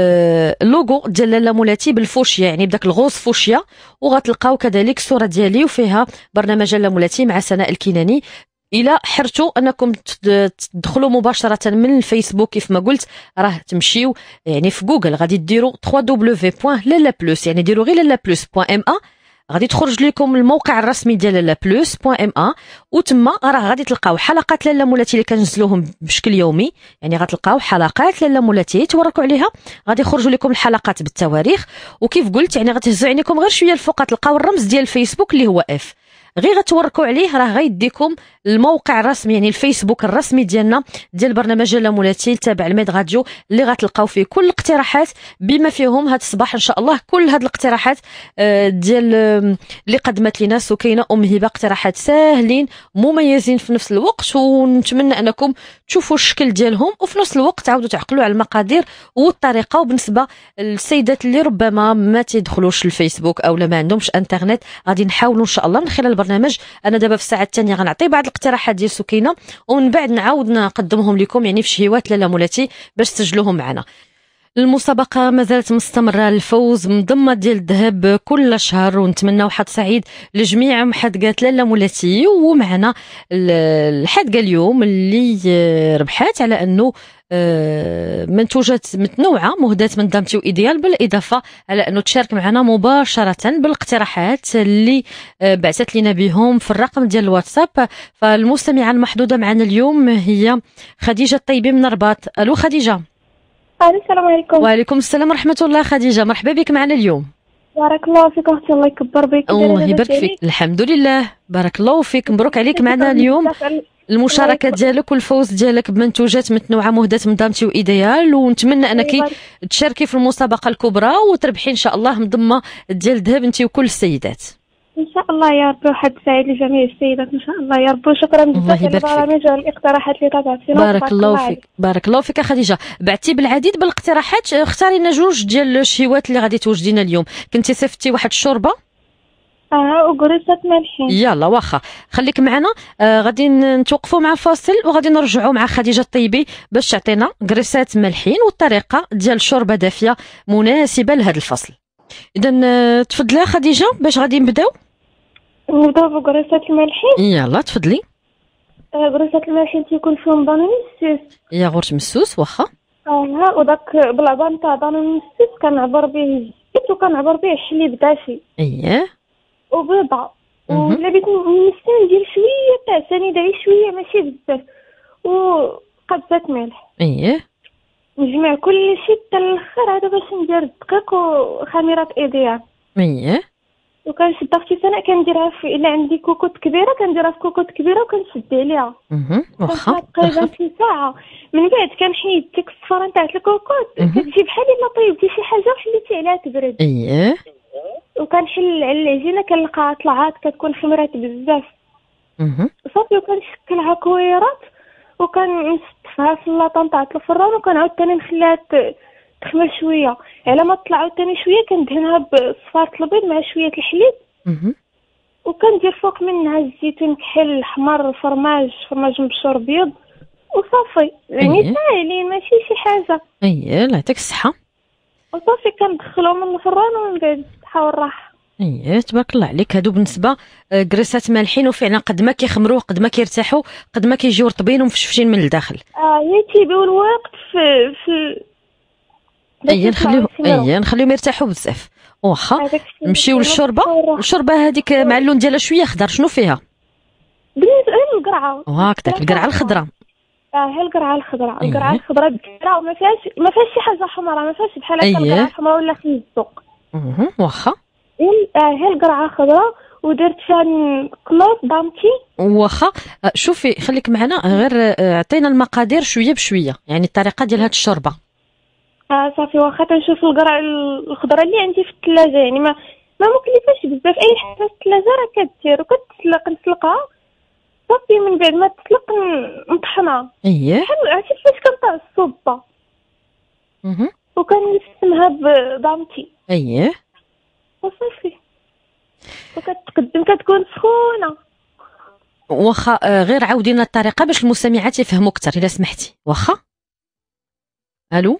Speaker 2: آه اللوغو ديال لالا مولاتي بالفوشيا يعني بداك الغوص فوشيا وغتلقاو كذلك الصوره ديالي وفيها برنامج لالا مولاتي مع سناء الكناني. الى حرتوا انكم تدخلوا مباشره من الفيسبوك كيف ما قلت راه تمشيو يعني في جوجل غادي ديروا دبليو دبليو دبليو بوان لالا بلوس يعني ديروا غير لالا بلوس بوان ام ا غادي تخرج لكم الموقع الرسمي ديال لالا بلوس بوان ام ا وتما راه غادي تلقاو حلقات لالا مولاتي اللي كنزلوهم بشكل يومي. يعني غتلقاو حلقات لالا مولاتي توركوا عليها غادي يخرجوا لكم الحلقات بالتواريخ. وكيف قلت يعني غتهزوا عينيكم غير شويه الفوق تلقاو الرمز ديال الفيسبوك اللي هو اف غير غتوركوا عليه راه غيديكم الموقع الرسمي يعني الفيسبوك الرسمي ديالنا ديال برنامج لالا مولاتي تابع الميد راديو اللي غتلقاو فيه كل الاقتراحات بما فيهم هذا الصباح ان شاء الله كل هذه الاقتراحات ديال اللي قدمت لنا سكينه ام هبه. اقتراحات ساهلين مميزين في نفس الوقت ونتمنى انكم تشوفوا الشكل ديالهم وفي نفس الوقت تعاودوا تعقلوا على المقادير والطريقه. وبالنسبه للسيدات اللي ربما ما تيدخلوش الفيسبوك او لا ما عندهمش انترنت غادي نحاولوا ان شاء الله من خلال البرنامج انا دابا في الساعه الثانيه غنعطي بعض الاقتراحات ديال سكينه ومن بعد نعاود نقدمهم لكم يعني في شهيوات لالا مولاتي باش تسجلوهم معنا. المسابقة ما زالت مستمرة، الفوز منظمة ديال الذهب كل شهر، ونتمنى واحد سعيد لجميع حد قالت لاله مولاتي. ومعنا الحلقة اليوم اللي ربحات على أنه منتوجات متنوعة مهدات من دامتي وإيديال، بالإضافة على أنه تشارك معنا مباشرة بالاقتراحات اللي بعثت لنا بهم في الرقم ديال الواتساب. فالمستمعة المحظوظة معنا اليوم هي خديجة الطيبي من الرباط. ألو خديجة.
Speaker 3: السلام عليكم.
Speaker 2: وعليكم السلام ورحمة الله. خديجة مرحبا بك معنا اليوم.
Speaker 3: بارك الله فيك اختي، الله يكبر بك.
Speaker 2: الله يبارك فيك. الحمد لله، بارك الله فيك، مبروك عليك معنا اليوم المشاركة ديالك والفوز ديالك بمنتوجات متنوعة مهدات من دامتي وإيديال، ونتمنى أنك تشاركي في المسابقة الكبرى وتربحي إن شاء الله مضمة ديال الذهب أنت وكل السيدات.
Speaker 3: ان شاء الله يا ربي، وحد سعيد لجميع السيدات ان شاء الله يا ربي. وشكرا بزاف على البرامج والاقتراحات اللي طرحتينا.
Speaker 2: بارك الله فيك. بارك الله فيك خديجه. بعتي بالعديد بالاقتراحات، اختاري لنا جوج ديال الشيوات اللي غادي توجدينا اليوم. كنتي صيفطتي واحد الشوربه
Speaker 3: اه وقريصه ملحين.
Speaker 2: يلا واخا خليك معنا. آه غادي نتوقفوا مع فاصل وغادي نرجعوا مع خديجه الطيبي باش تعطينا قريصات ملحين والطريقه ديال شوربه دافيه مناسبه لهذا الفصل. اذا تفضلي خديجه باش غادي نبداو.
Speaker 3: نبداو بقريصة الملحين.
Speaker 2: يلا تفضلي.
Speaker 3: قريصة الملحين تيكون فيهم ضانون مسوس،
Speaker 2: ياغورت مسوس واخا.
Speaker 3: اه وداك بالعبان تاع ضانون مسوس كنعبر به الزيت وكنعبر به الحليب دافي.
Speaker 2: اييه.
Speaker 3: وبيضه، ولا بغيت نستنى ندير شويه تاع سنيده غير شويه ماشي بزاف، وقبضه ملح.
Speaker 2: اييه.
Speaker 3: نجمع كل شيء حتى الاخر هذا باش ندير الدقيق وخميره ايديال.
Speaker 2: اييه.
Speaker 3: وكنشد اختي سناء كنديرها في، الا عندي كوكوط كبيره كنديرها في كوكوط كبيره وكنشد عليها.
Speaker 2: اها واخا.
Speaker 3: تقريبا في ساعه من بعد كنحيد ديك الصفاره نتاع الكوكوط، كتجي بحال الا طيبتي شي حاجه وحليتي عليها تبرد.
Speaker 2: اييه.
Speaker 3: وكنحل على العجينه كنلقاها طلعات كتكون خمرات بزاف.
Speaker 2: اها
Speaker 3: صافي وكنشكلها كويرات وكنصفها في اللاطه نتاع الفران وكنعاود ثاني نخليها تخمر شويه. على ما طلعوا ثاني شويه كندهنها بصفاره البيض مع شويه الحليب.
Speaker 2: اها.
Speaker 3: وكندير فوق منها الزيتون كحل احمر، فرماج فرماج مبشور بيض وصافي. يعني ساهلين ماشي شي حاجه.
Speaker 2: اييه الله يعطيك الصحه.
Speaker 3: وصافي كندخلهم من الفران ومن بعد الصحه والراحه.
Speaker 2: اييه تبارك الله عليك. هادو بالنسبه كريسات مالحين، وفعلا قد ما كيخمروا قد ما كيرتاحوا قد ما كيجيو رطبين ومفشفشين من الداخل.
Speaker 3: اه هي تيبيو الوقت في في
Speaker 2: اييه نخليو اييه نخليهم يرتاحوا بزاف. واخا نمشيو للشوربه. الشوربه هذيك مع اللون ديالها شويه خضر، شنو فيها؟
Speaker 3: بالنسبه للقرعه
Speaker 2: وهكذاك القرعه الخضراء.
Speaker 3: اه هي القرعه الخضراء. القرعه الخضراء بكره وما فيهاش ما فيهاش شي حاجه حمراء، ما فيهاش بحال هكا القرعه الحمراء ولا خيز السوق.
Speaker 2: اها واخا.
Speaker 3: هي القرعه خضراء ودرت فيها كلوط ضامتي.
Speaker 2: واخا شوفي خليك معنا غير عطينا المقادير شويه بشويه، يعني الطريقه ديال هاد الشوربه.
Speaker 3: اه صافي واخا تنشوف القرع الخضراء اللي عندي في الثلاجه، يعني ما ما مكلفاش بزاف، اي حاجه في الثلاجه راه كدير وكتسلق. نسلقها صافي من بعد ما تسلق نطحنها.
Speaker 2: اييه
Speaker 3: بحال عرفتي كيفاش كنطيع الصوبه.
Speaker 2: اها.
Speaker 3: وكنسمها بضامتي.
Speaker 2: اييه
Speaker 3: وصافي وكتقدم كتكون سخونه.
Speaker 2: واخا غير عاودينا الطريقه باش المستمعات يفهموا اكثر الا سمحتي. واخا. الو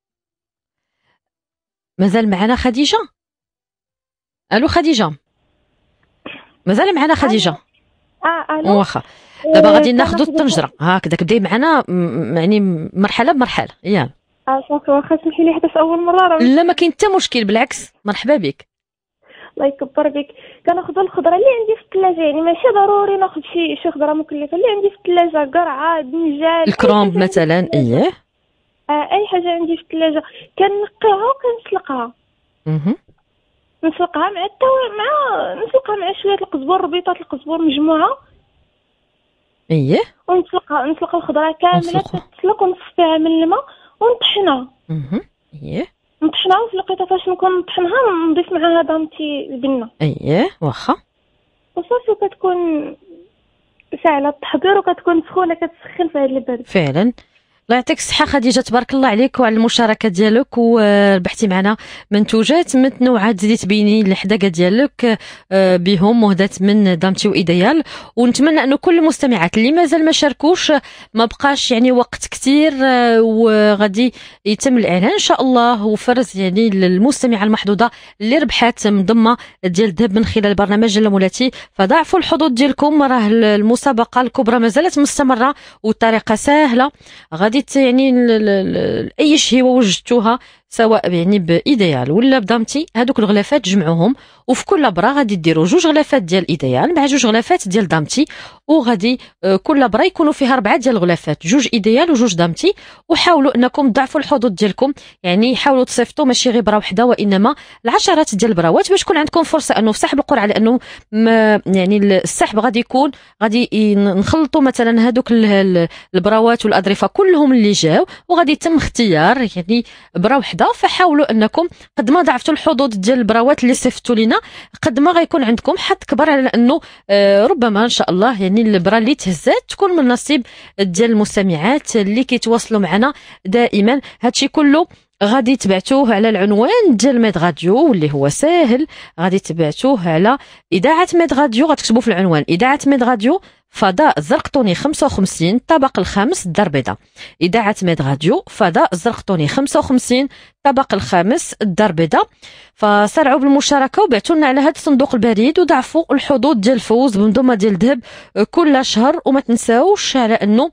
Speaker 2: مازال معنا خديجه؟ الو خديجه مازال معنا خديجه؟
Speaker 3: اه الو.
Speaker 2: واخا دابا غادي ناخذوا الطنجره هكذاك. بداي معنا يعني مرحله بمرحله. يلا
Speaker 3: اه صافي واخا سمحي لي حدث اول مره راه.
Speaker 2: لا ما كاين حتى مشكل، بالعكس مرحبا بك.
Speaker 3: الله يكبر بك. كناخذ الخضره اللي عندي في الثلاجه، يعني ماشي ضروري ناخذ شي شي خضره مكلفه اللي عندي في الثلاجه، قرعه دنجال
Speaker 2: الكرومب مثلا. اييه
Speaker 3: آه اي حاجه عندي في الثلاجه كنقيها وكنسلقها.
Speaker 2: اها.
Speaker 3: نسلقها مع التو... مع نسلقها مع شويه القزبر، ربيطات القزبر مجموعه.
Speaker 2: اييه
Speaker 3: ونسلقها نسلق الخضره كامله تسلق ونصفيها من الماء ونطحنها.
Speaker 2: اها. اييه
Speaker 3: نطحنها وفي الوقيته فاش نكون نطحنها نضيف معاها ضامتي البنه.
Speaker 2: اييه واخا.
Speaker 3: وصافي وكتكون سهله التحضير وكتكون سخونه كتسخن في هذا البرد.
Speaker 2: فعلا الله يعطيك الصحة خديجة، تبارك الله عليك وعلى المشاركة ديالك، وربحتي معنا منتوجات متنوعات تزيدي تبيني الحداقة ديالك بهم مهدات من دامتي وإيديال. ونتمنى أنه كل المستمعات اللي مازال ما شاركوش ما بقاش يعني وقت كتير وغادي يتم الإعلان إن شاء الله وفرز يعني للمستمعة المحظوظة اللي ربحات مضمة ديال الذهب من خلال برنامج مولاتي. فضاعفوا الحظوظ ديالكم، راه المسابقة الكبرى مازالت مستمرة والطريقة سهلة. غادي يعني اي شهوه وجدتوها سواء يعني بايديال ولا بدامتي، هذوك الغلافات جمعوهم وفي كل برا غادي ديروا جوج غلافات ديال ايديال مع جوج غلافات ديال دامتي، وغادي كل برا يكونوا فيها اربعه ديال الغلافات، جوج ايديال وجوج دامتي. وحاولوا انكم تضاعفوا الحظوظ ديالكم، يعني حاولوا تصيفطوا ماشي غير برا وحده وانما العشرات ديال البراوات باش تكون عندكم فرصه انه في سحب القرعه، لانه ما يعني السحب غادي يكون غادي نخلطوا مثلا هذوك البراوات والاظرفه كلهم اللي جاو وغادي يتم اختيار يعني برا وحده. فحاولوا انكم قد ما ضاعفتوا الحظوظ ديال البراوات اللي صيفطوا لنا قد ما غيكون عندكم حظ كبر على انه آه ربما ان شاء الله يعني البرا اللي تهزات تكون من نصيب ديال المستمعات اللي كيتواصلوا معنا دائما. هادشي كله غادي تبعتوه على العنوان ديال ميد راديو واللي هو ساهل، غادي تبعتوه على اذاعه ميد راديو، غتكتبوا في العنوان اذاعه ميد راديو فضاء الزرقطوني خمسة وخمسين طبق الخامس الدار البيضاء، اذاعه ميد راديو فضاء الزرقطوني خمسة وخمسين طبق الخامس الدار البيضاء. فسرعوا بالمشاركه وبعثوا لنا على هذا الصندوق البريد وضعفوا الحظوظ ديال الفوز بمنظومه ديال الذهب كل شهر. وما تنساوش على انه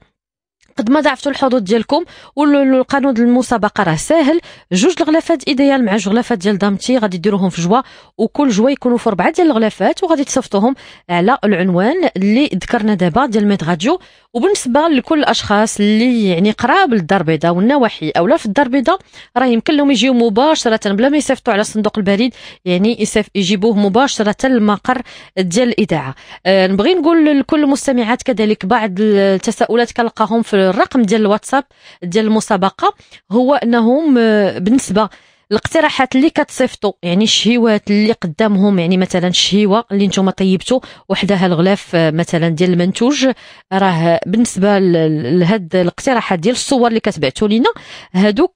Speaker 2: قد ما ضاعفتوا الحظوظ ديالكم والقانون ديال المسابقه راه ساهل، جوج الغلافات ايديال مع جوج غلافات ديال دامتي غادي ديروهم في جوا، وكل جوا يكونوا في اربعه ديال الغلافات وغادي تصيفطوهم على العنوان اللي ذكرنا دابا ديال ميد راديو. وبالنسبه لكل الاشخاص اللي يعني قراب للدار البيضاء والنواحي اولا في الدار البيضاء راه يمكن لهم يجيو مباشره بلا ما يصيفطوا على صندوق البريد، يعني يجيبوه مباشره للمقر ديال الاذاعه. أه نبغي نقول لكل المستمعات كذلك بعض التساؤلات كنلقاهم في الرقم ديال الواتساب ديال المسابقه، هو انهم بالنسبه الاقتراحات اللي كتصيفطوا يعني الشهيوات اللي قدامهم، يعني مثلا الشهيوه اللي نتوما طيبتوا وحدها الغلاف مثلا ديال المنتوج، راه بالنسبه لهاد الاقتراحات ديال الصور اللي كتبعتوا لينا هادوك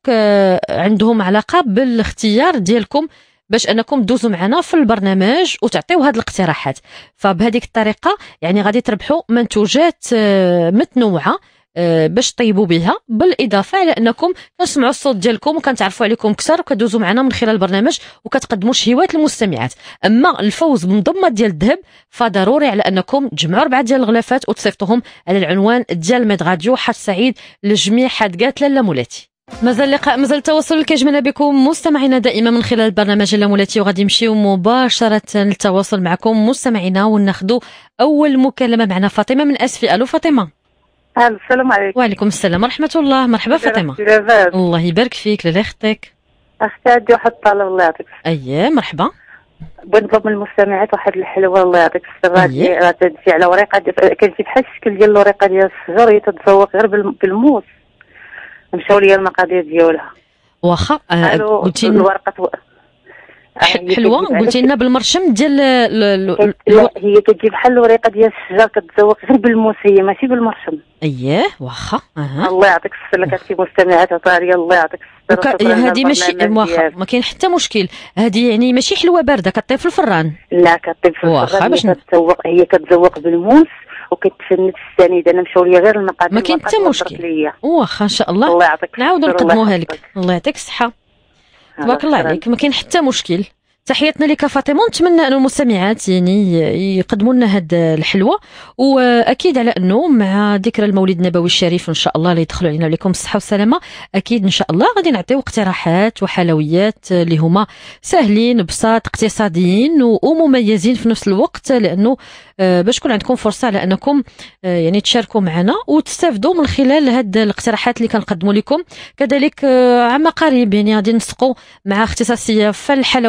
Speaker 2: عندهم علاقه بالاختيار ديالكم باش انكم تدوزوا معنا في البرنامج وتعطيو هاد الاقتراحات. فبهذيك الطريقه يعني غادي تربحوا منتوجات متنوعه باش طيبوا بها، بالاضافه على انكم كنسمعوا الصوت ديالكم وكنتعرفوا عليكم اكثر وكدوزوا معنا من خلال البرنامج وكتقدموا شهيوات للمستمعات. اما الفوز بمضمه ديال الذهب فضروري على انكم تجمعوا اربعه ديال الغلافات وتصيفطوهم على العنوان ديال ميد راديو. حظ سعيد للجميع، حد لاله مولاتي. مازال اللقاء مازال التواصل اللي كيجمعنا بكم مستمعينا دائما من خلال البرنامج لاله مولاتي، وغادي نمشيو مباشره للتواصل معكم مستمعينا وناخذوا اول مكالمه معنا فاطمه من اسفي. الو فاطمه.
Speaker 1: السلام عليكم.
Speaker 2: وعليكم السلام ورحمه الله. مرحبا فاطمه. الله يبارك فيك. لاله اختك.
Speaker 1: اختي عندي واحد الطلب الله يعطيك.
Speaker 2: اييه مرحبا.
Speaker 1: بغيت نطلب من المستمعات واحد الحلوه الله يعطيك الصحه. راه تدسي على ورقه كتجي بحال الشكل ديال الورقه ديال الشجر، هي تتذوق غير بالموس. مشاو لي المقادير ديالها.
Speaker 2: واخا آه قلتي
Speaker 1: الورقه
Speaker 2: حلوه قلتي لنا بالمرشم ديال
Speaker 1: لا هي كتجي بحال الورقه ديال الشجر كتذوق غير بالموس، هي ماشي بالمرشم.
Speaker 2: اييه واخا. أه.
Speaker 1: الله يعطيك الصحه لك هاتي مستمعات عطاريه. الله يعطيك الصحه.
Speaker 2: وك... هذه ماشي واخا ما كاين حتى مشكل، هذه يعني ماشي حلوه بارده كطيب في الفران.
Speaker 1: لا كطيب في الفران باش كتذوق، هي كتذوق بالموس وكتفنت السنيد. انا مشاو لي غير المقادير
Speaker 2: ما كاين حتى مشكل. واخا ان شاء الله.
Speaker 1: الله يعطيك
Speaker 2: نعاودوا نقدموها لك. الله يعطيك الصحه تبارك الله عليك. ما كاين حتى مشكل. تحياتنا لك فاطمه، ونتمنى ان المستمعات يعني يقدموا لنا هاد الحلوه، واكيد على انه مع ذكرى المولد النبوي الشريف ان شاء الله اللي يدخلوا علينا ولكم الصحه والسلامه، اكيد ان شاء الله غادي نعطيو اقتراحات وحلويات اللي هما ساهلين بساط اقتصاديين ومميزين في نفس الوقت، لانه باش تكون عندكم فرصه على انكم يعني تشاركوا معنا وتستافدوا من خلال هاد الاقتراحات اللي كنقدموا لكم. كذلك عما قريب يعني غادي نسقوا مع اختصاصيه في الحلويات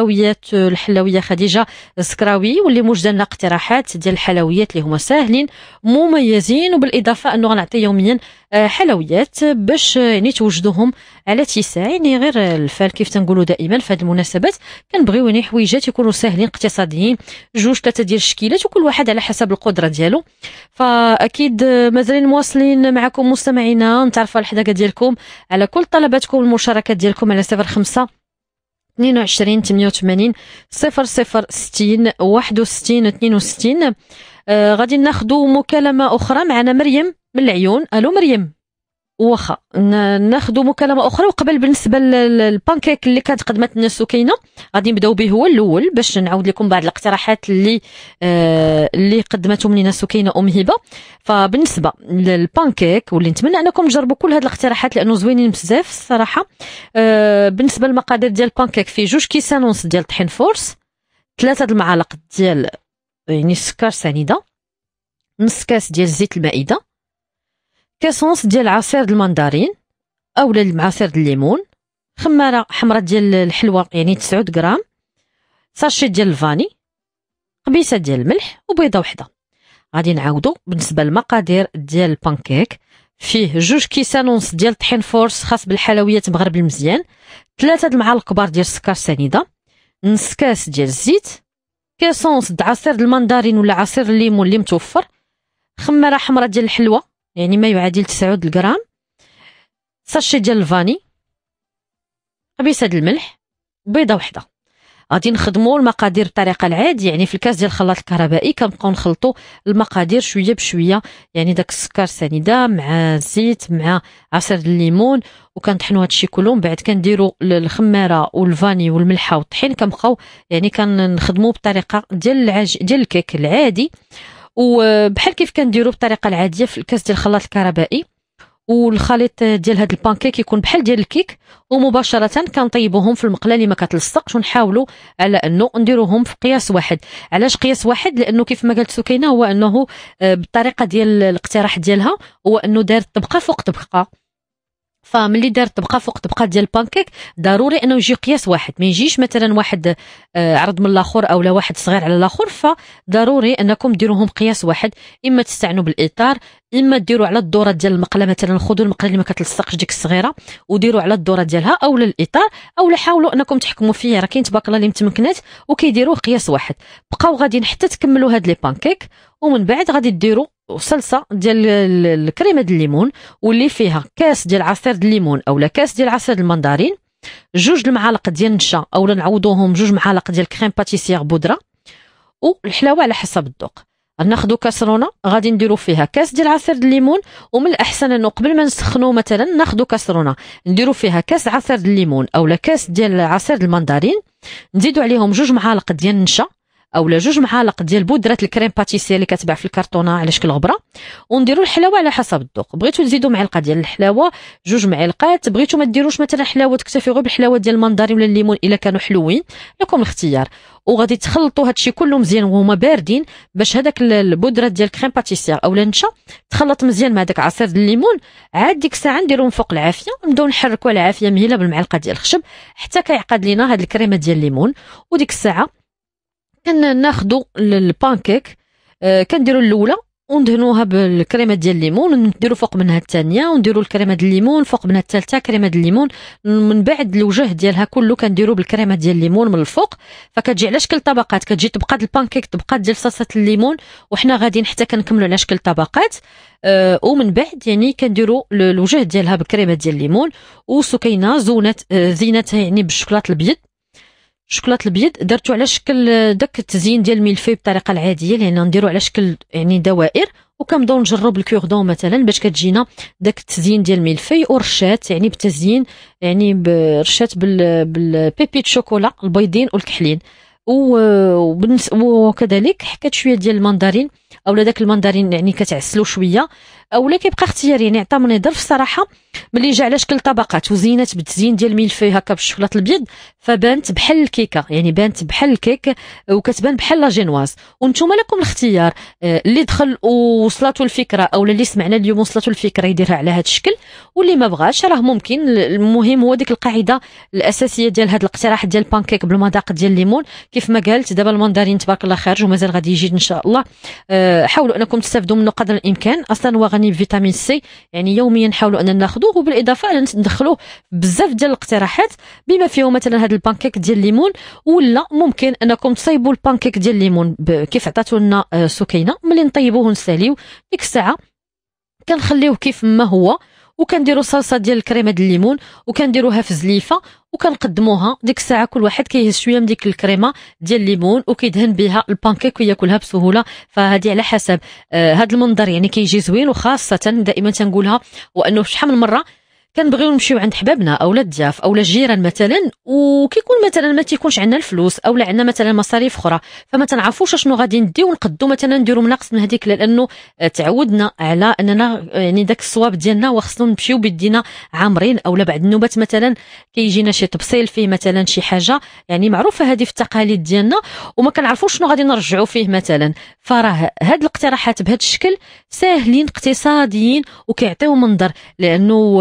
Speaker 2: الحلويه خديجه السكراوي، واللي موجده لنا اقتراحات ديال الحلويات اللي هما ساهلين مميزين، وبالاضافه انه غنعطي يوميا حلويات باش يعني توجدوهم على اتساع. يعني غير الفال كيف تنقولوا دائما في هذه المناسبات كنبغيو يعني حويجات يكونوا ساهلين اقتصاديين، جوج ثلاثه ديال الشكيلات وكل واحد على حسب القدره ديالو. فاكيد مازالين مواصلين معكم مستمعينا، نتعرفوا على الحداقه ديالكم على كل طلباتكم والمشاركات ديالكم على صفر خمسة اثنين وعشرين ثمانية وثمانين صفر صفر ستين واحد وستين اثنين وستين. آه غادي ناخذوا مكالمه اخرى. معنا مريم من العيون. الو مريم. واخا ناخذوا مكالمه اخرى. وقبل بالنسبه للبانكيك اللي كانت قدمت لنا سكينه غادي نبداو به هو الاول باش نعاود لكم بعض الاقتراحات اللي آه اللي قدمتهم لنا سكينه ام هبه. فبالنسبه للبانكيك واللي نتمنى انكم تجربوا كل هذه الاقتراحات لانه زوينين بزاف الصراحه. آه بالنسبه للمقادير ديال البانكيك فيه جوج كيسان ونص ديال طحين فورس، ثلاثه المعالق ديال يعني السكر سنيده، نص كاس ديال زيت المائده، كاس ونص ديال عصير المندرين اولا عصير الليمون، خماره حمراء ديال الحلوى يعني تسعة غرام، ساشي ديال الفاني، قبيصه ديال الملح وبيضه وحده. غادي نعاودو بالنسبه للمقادير ديال البانكيك فيه جوج كيسان ونص ديال طحين فورس خاص بالحلويات مغربل مزيان، ثلاثه المعالق كبار ديال السكر سنيده، نص كاس ديال الزيت، كاس ونص د عصير المندرين ولا عصير الليمون اللي متوفر، خماره حمراء ديال الحلوى يعني ما يعادل تسعة غرام، ساشي ديال الفاني، قبيصه ديال الملح، بيضه وحده. غادي نخدموا المقادير بطريقه العادي يعني في الكاس ديال الخلاط الكهربائي كنبقاو نخلطوا المقادير شويه بشويه، يعني داك السكر سنيده مع الزيت مع عصير الليمون وكنطحنوا هادشي كله. من بعد كنديروا الخماره والفاني والملحه والطحين كنبقاو يعني كنخدموا بطريقه ديال العج... ديال الكيك العادي، وبحال كيف كنديروا بطريقه العاديه في الكاس ديال الخلاط الكهربائي. والخليط ديال هاد البانكيك يكون بحال ديال الكيك، ومباشره كنطيبوهم في المقله اللي ما كتلصقش ونحاولوا على انه نديروهم في قياس واحد. علاش قياس واحد؟ لانه كيف ما قالت سكينه هو انه بالطريقه ديال الاقتراح ديالها هو انه دار طبقه فوق طبقه، فملي دار طبقه فوق طبقه ديال البانكيك ضروري انه يجي قياس واحد، ما يجيش مثلا واحد عرض من الاخر او لا واحد صغير على الاخر. فضروري انكم ديروهم قياس واحد، اما تستعنوا بالاطار اما ديروا على الدوره ديال المقله، مثلا خذوا المقله اللي ما كتلصقش ديك الصغيره وديروا على الدوره ديالها او للاطار، او حاولوا انكم تحكموا فيه. راه كاين تباكله اللي متمكنات وكيديروه قياس واحد. بقاو غاديين حتى تكملوا هاد لي بانكيك، ومن بعد غادي ديروا وصلصه ديال الكريمه ديال الليمون واللي فيها كاس ديال عصير الليمون اولا كاس ديال عصير المندرين، جوج المعالق ديال النشا اولا نعوضوهم جوج معالق ديال كريم باتيسير بودره، والحلاوه على حسب الذوق. ناخذوا كاسرونه غادي نديروا فيها كاس ديال عصير الليمون، ومن الاحسن انه قبل ما نسخنوا مثلا ناخذوا كاسرونه نديروا فيها كاس عصير الليمون اولا كاس ديال عصير المندرين، نزيدوا عليهم جوج معالق ديال النشا اولا جوج معالق ديال بودره الكريم باتيسير اللي كتباع في الكرتونه على شكل غبره، ونديروا الحلاوه على حسب الذوق. بغيتوا تزيدوا معلقه ديال الحلاوه جوج معالقات، بغيتوا ما ديروش مثلا حلاوه تكتفيوا غير بالحلاوه ديال المندرين ولا الليمون الا كانوا حلوين لكم الاختيار. وغادي تخلطوا هادشي كله مزيان وهما باردين باش هذاك البودره ديال الكريم باتيسير اولا النشا تخلط مزيان مع داك عصير الليمون. عاد ديك الساعه نديروهم فوق العافيه ونبداو نحركوا على عافيه مهيله بالمعلقه ديال الخشب حتى كيعقد لينا هاد الكريمه ديال الليمون. وديك الساعه كناخذوا البانكيك آه كنديروا الاولى وندهنوها بالكريمه ديال الليمون، ونديروا فوق منها الثانيه ونديروا الكريمه ديال الليمون، فوق منها الثالثه كريمه ديال الليمون، من بعد الوجه ديالها كله كنديروا بالكريمه ديال الليمون من الفوق. فكتجي على شكل طبقات، كتجي طبقه البانكيك طبقات ديال صلصه الليمون، وحنا غاديين حتى كنكملوا على شكل طبقات. آه ومن بعد يعني كنديروا الوجه ديالها بالكريمه ديال الليمون. وسكينه زونت آه زينتها يعني بالشوكولاط الابيض، الشوكولاط الابيض درتو على شكل داك التزيين ديال الميلفي بالطريقه العاديه، لان نديرو على شكل يعني دوائر، وكنبداو نجربوا بالكوردون مثلا باش كتجينا داك التزيين ديال الميلفي، ورشات يعني بتزيين يعني برشات بالبيبي شوكولا البيضين والكحلين. وكذلك حكات شويه ديال المندرين اولا داك المندرين يعني كتعسلو شويه اولا كيبقى اختياري. يعني عطا من يضرب الصراحه ملي جا على شكل طبقات وزينات بالتزيين ديال الملفيه هكا بالشوكولاط الابيض، فبانت بحال الكيكه، يعني بانت بحال الكيك وكتبان بحال لا جينواز. وانتم لكم الاختيار، اللي دخل ووصلته الفكره او اللي سمعنا اليوم وصلته الفكره يديرها على هذا الشكل، واللي ما بغاش راه ممكن. المهم هو ديك القاعده الاساسيه ديال هذا الاقتراح ديال البانكيك بالمذاق ديال الليمون. كيف ما قالت دابا المندرين تبارك الله خارج ومازال غادي يجي ان شاء الله. أه حاولوا انكم تستافدوا منه قدر الامكان، اصلا هو غني بفيتامين سي، يعني يوميا حاولوا ان ناخذوه. وبالاضافه ان ندخلوه بزاف ديال الاقتراحات بما فيهم مثلا هذا البانكيك ديال الليمون. ولا ممكن انكم تصايبوا البانكيك ديال الليمون كيف عطاتو لنا أه سكينه، ملي نطيبوه ونساليو ديك الساعه كنخليوه كيف ما هو، وكنديروا صلصه ديال الكريمه ديال الليمون وكنديروها في زليفه وكنقدموها. ديك الساعه كل واحد كيهز شويه من ديك الكريمه ديال الليمون وكيدهن بها البانكيك وياكلها بسهوله. فهذه على حسب آه هذا المنظر يعني كيجي زوين. وخاصه دائما تنقولها وانه شحال من مره كنبغيو نمشيو عند حبابنا اولا الضياف اولا الجيران مثلا، وكيكون مثلا ما تيكونش عندنا الفلوس اولا عندنا مثلا مصاريف اخرى، فما تنعرفوش شنو غادي نديو ونقدو مثلا نديرو مناقص من هذيك، لانه تعودنا على اننا يعني داك الصواب ديالنا وخصنا نمشيو بيدينا عامرين. اولا بعد النوبات مثلا كيجينا شي تبصيل فيه مثلا شي حاجه يعني معروفه هذه في التقاليد ديالنا وما كنعرفوش شنو غادي نرجعوا فيه مثلا. فراه هاد الاقتراحات بهذا الشكل ساهلين اقتصاديين وكيعطيو منظر، لانه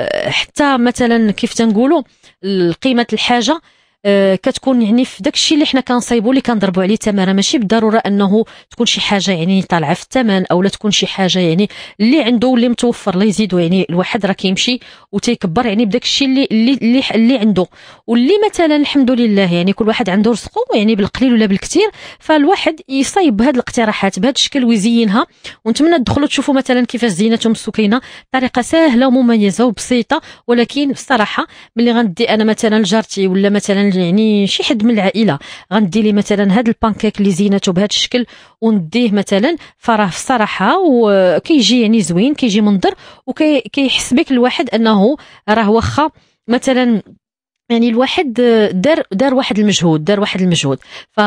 Speaker 2: حتى مثلا كيف تنقولوا قيمه الحاجه أه كتكون يعني في داك الشيء اللي حنا كنصايبوا اللي كنضربوا عليه ثمنها. ماشي بالضروره انه تكون شي حاجه يعني طالعه في الثمن او لا تكون شي حاجه يعني اللي عنده واللي متوفر اللي يزيدوا. يعني الواحد راه كيمشي وتيكبر يعني بداك الشيء اللي اللي اللي عنده، واللي مثلا الحمد لله يعني كل واحد عنده رزقه يعني بالقليل ولا بالكثير. فالواحد يصايب بهذه الاقتراحات بهذا الشكل ويزينها، ونتمنى تدخلوا تشوفوا مثلا كيفاش زينتهم السكينه. طريقه سهله ومميزه وبسيطه، ولكن الصراحه ملي غندي انا مثلا لجارتي ولا مثلا يعني شي حد من العائله غندي لي مثلا هذا البانكيك اللي زينته بهذا الشكل ونديه مثلا، فراه الصراحه وكيجي يعني زوين كيجي منظر وكيحس بك الواحد انه راه واخا مثلا يعني الواحد دار دار واحد المجهود دار واحد المجهود ف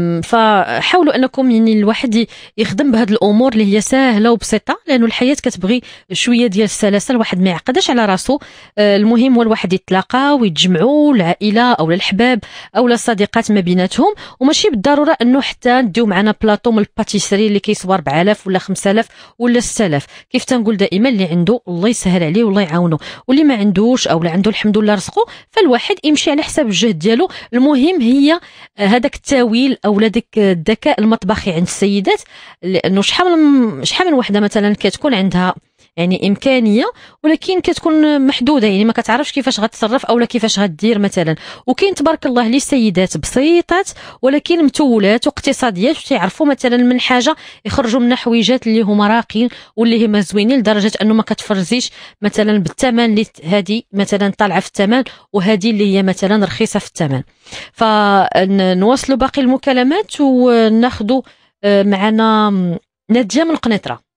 Speaker 2: فحاولوا انكم يعني الواحد يخدم بهذه الامور اللي هي سهله وبسيطه، لانه الحياه كتبغي شويه ديال السلاسه، الواحد ما يعقدش على راسو. المهم هو الواحد يتلاقى ويتجمعوا العائله او الحباب او الصديقات ما بيناتهم، وماشي بالضروره انه حتى نديو معنا بلاطو من الباتيسري اللي كيصور أربعة آلاف ولا خمسة آلاف ولا ستة آلاف. كيف تنقول دائما اللي عنده الله يسهل عليه والله يعاونه، واللي ما عندوش او عنده الحمد لله رزقه فالواحد يمشي على حساب الجهد ديالو. المهم هي هذاك التاويل او داك الذكاء المطبخي عند السيدات، لانه شحال من شحال من وحده مثلا كتكون عندها يعني امكانيه ولكن كتكون محدوده، يعني ما كتعرفش كيفاش غتصرف اولا كيفاش غدير مثلا. وكاين تبارك الله لي سيدات بسيطات ولكن متولات واقتصاديات وتيعرفوا مثلا من حاجه يخرجوا منها حويجات اللي هما راقين واللي هما زوينين لدرجه انه ما كتفرزيش مثلا بالثمن اللي هذه مثلا طالعه في الثمن وهذه اللي هي مثلا رخيصه في الثمن. فنواصلوا باقي المكالمات وناخذوا معنا ناديه من القنيطره.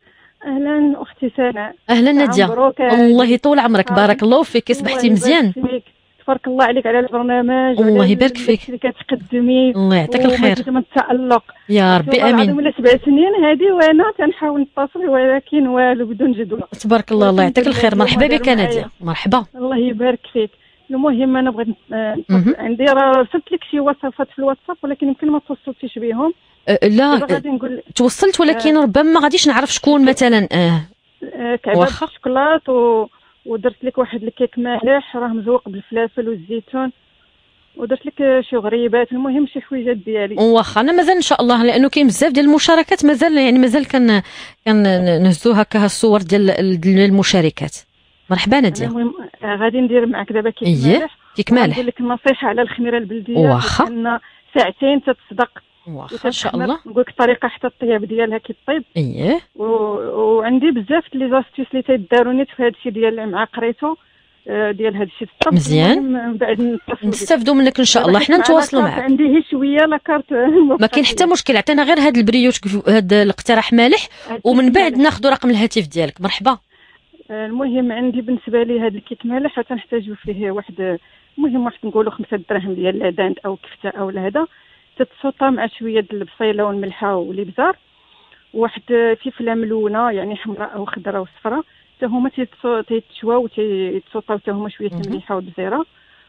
Speaker 3: اهلا اختي سناء.
Speaker 2: اهلا ناديه، الله يطول عمرك. بارك الله فيك، صبحتي مزيان.
Speaker 3: تبارك الله عليك على البرنامج
Speaker 2: الله يبارك فيك
Speaker 3: اللي كتقدمي.
Speaker 2: الله يعطيك الخير
Speaker 3: من التالق
Speaker 2: يا ربي امين.
Speaker 3: ولا سبع سنين هذه وانا تنحاول نتصل ولكن والو بدون جدوى.
Speaker 2: تبارك الله الله يعطيك الخير. مرحبا بك ناديه. مرحبا الله
Speaker 3: يبارك فيك. المهم انا بغيت عندي راه رسلت لك شي وصفات في الواتساب ولكن يمكن ما توصلتيش بهم.
Speaker 2: أه لا توصلت ولكن ربما ما غاديش نعرف شكون مثلا. اه
Speaker 3: كعبه الشوكولات و... ودرت لك واحد الكيك مالح راه مزوق بالفلافل والزيتون ودرت لك شي غريبات. المهم شي حويجات ديالي
Speaker 2: واخا انا مازال ان شاء الله، لانه كاين بزاف ديال المشاركات مازال يعني مازال كان كنهزو هكا الصور ديال المشاركات. مرحبا ناديه.
Speaker 3: المهم غادي ندير معك دابا كيك
Speaker 2: إيه؟
Speaker 3: مالح.
Speaker 2: كيك مالح
Speaker 3: نقول لك النصيحه على الخميره البلديه
Speaker 2: واخا
Speaker 3: لان ساعتين تتصدق
Speaker 2: واخا ان شاء الله.
Speaker 3: نقول لك الطريقه حتى الطياب ديالها كيطيب.
Speaker 2: اييه
Speaker 3: و... وعندي بزاف لي زاستيس اللي تيداروني في هذا الشيء ديال مع قريتو ديال هذا الشيء الطب.
Speaker 2: مزيان
Speaker 3: من بعد
Speaker 2: نستافدوا منك ان شاء الله. حنا نتواصلوا معك.
Speaker 3: عندي هي شويه لاكارت
Speaker 2: ما كاين حتى مشكل. عطينا غير هذا البريوش هذا الاقتراح مالح ومن بعد ناخذ رقم الهاتف ديالك. مرحبا.
Speaker 3: المهم عندي بالنسبه لي هذا الكيك مالح تنحتاجوا فيه واحد المهم واحد نقولوا خمسة دراهم ديال العداند او كفته او هذا تتسوطا مع شويه د البصيله والملحه والابزار
Speaker 4: واحد فلفله ملونه يعني حمراء او خضراء وصفراء حتى هما تيتشواو وتيتصوطاو حتى هما شويه مليحه وبزيره،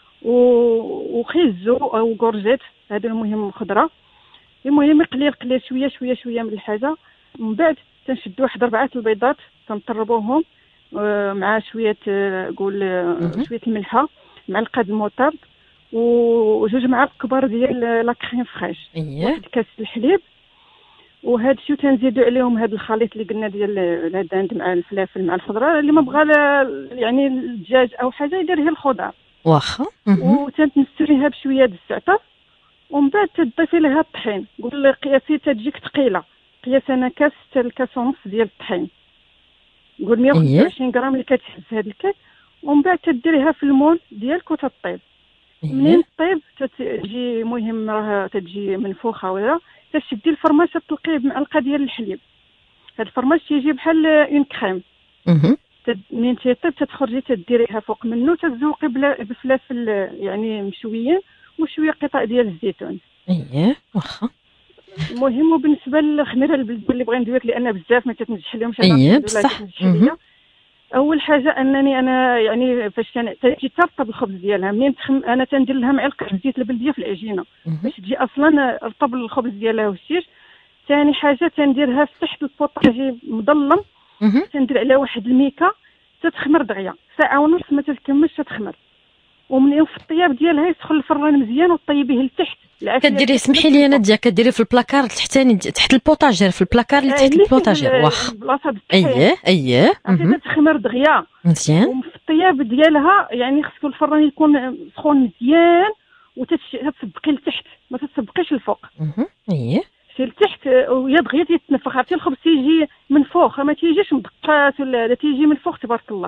Speaker 4: وخيزو او كورجيت هذا المهم خضره. المهم قليل قليل شويه شويه شويه من الحاجه. من بعد تنشدو واحد اربعه البيضات تنطربوهم مع شويه قول شويه الملحه، معلقه الموطرد، وجوج معالق كبار ديال لا كريم فريش، واحد كاس الحليب. وهذا الشيء تنزيدوا عليهم هذا الخليط اللي قلنا ديال الهداند مع الفلافل مع الخضره. اللي ما بغى يعني الدجاج او حاجه يدير هي الخضار
Speaker 2: واخا،
Speaker 4: وتنسريها بشويه د الزعتر. ومن بعد تضيفي لها الطحين. قول قياسي تجيك ثقيله، قياس انا كاس حتى الكاس ونص ديال الطحين، قول مية وخمسة وعشرين غرام اللي كتحس هذا الكاس. ومن بعد تديريها في المول ديالك وتطيب. منين طيب تجي مهم راه تجي منفوخه ولا تشدي الفرماج تطلقيه بمعلقه ديال الحليب. هذا الفرماج تيجي بحال اون كريم. منين تيطيب تتخرجي تديريها فوق منه، تزوقي بفلافل يعني مشويين وشويه قطع ديال الزيتون.
Speaker 2: اييه واخا.
Speaker 4: المهم وبالنسبه للخميره البلديه اللي بغي ندير لان بزاف ما تتنجح لهمش
Speaker 2: اييه بصح.
Speaker 4: اول حاجه انني انا يعني فاش تجي ترطب الخبز ديالها، منين تخم انا تندير لها معلقه زيت البلديه في العجينه باش تجي اصلا رطب الخبز ديالها والشيش. ثاني حاجه تنديرها في تحت البوطاجي مظلم، تندير عليها واحد الميكا تتخمر دغيا ساعه ونص ما تتكملش تتخمر. ومن في الطياب ديالها يسخن الفران مزيان وطيبيه لتحت.
Speaker 2: كديري اسمحي لي انا ديا كديري في البلاكار التحتاني تحت البوطاجير، في البلاكار اللي تحت البوطاجير واخ. اييه اييه
Speaker 4: عرفتي تخمر دغيا
Speaker 2: مزيان.
Speaker 4: وفي الطياب ديالها يعني خصو الفران يكون سخون مزيان وتتسبقي لتحت ما تتسبقيش الفوق.
Speaker 2: اييه
Speaker 4: شي لتحت ويا دغيا تيتنفخ. عرفتي الخبز تيجي من فوق ما تيجيش مدقات ولا تيجي من فوق تبارك الله.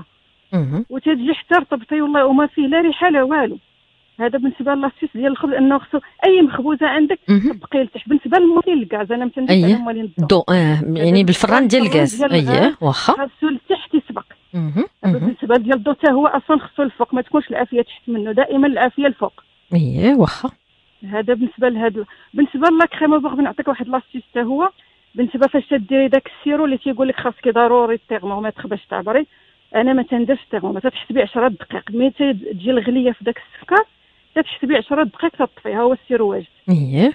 Speaker 4: وتجي حتى رطبتي والله وما فيه لا ريحه لا والو. هذا بالنسبه للاسيس ديال الخبز انه خصو اي مخبوزه عندك تبقي لتحت. بالنسبه للمولين الكاز انا ما تنديرش على المولين
Speaker 2: الضو اه يعني بالفران ديال الكاز. اييه واخا
Speaker 4: خصو لتحت يسبق. بالنسبه ديال الضو حتى هو اصلا خصو الفوق، ما تكونش العافيه تحت منه، دائما العافيه الفوق.
Speaker 2: اييه واخا.
Speaker 4: هذا بالنسبه لهذا. بالنسبه لا كريمه باغي نعطيك واحد لاستيس حتى هو بالنسبه فاش تديري داك السيرو اللي تيقول لك خاصك ضروري الترمومتر باش تعبري. انا ما تنديرش الترمومتر، تحسبي عشرة دقائق. ملي تجي الغليه في داك السكر تحسبي عشرة دقائق تطفيها هو السيرو واجد.
Speaker 2: اييه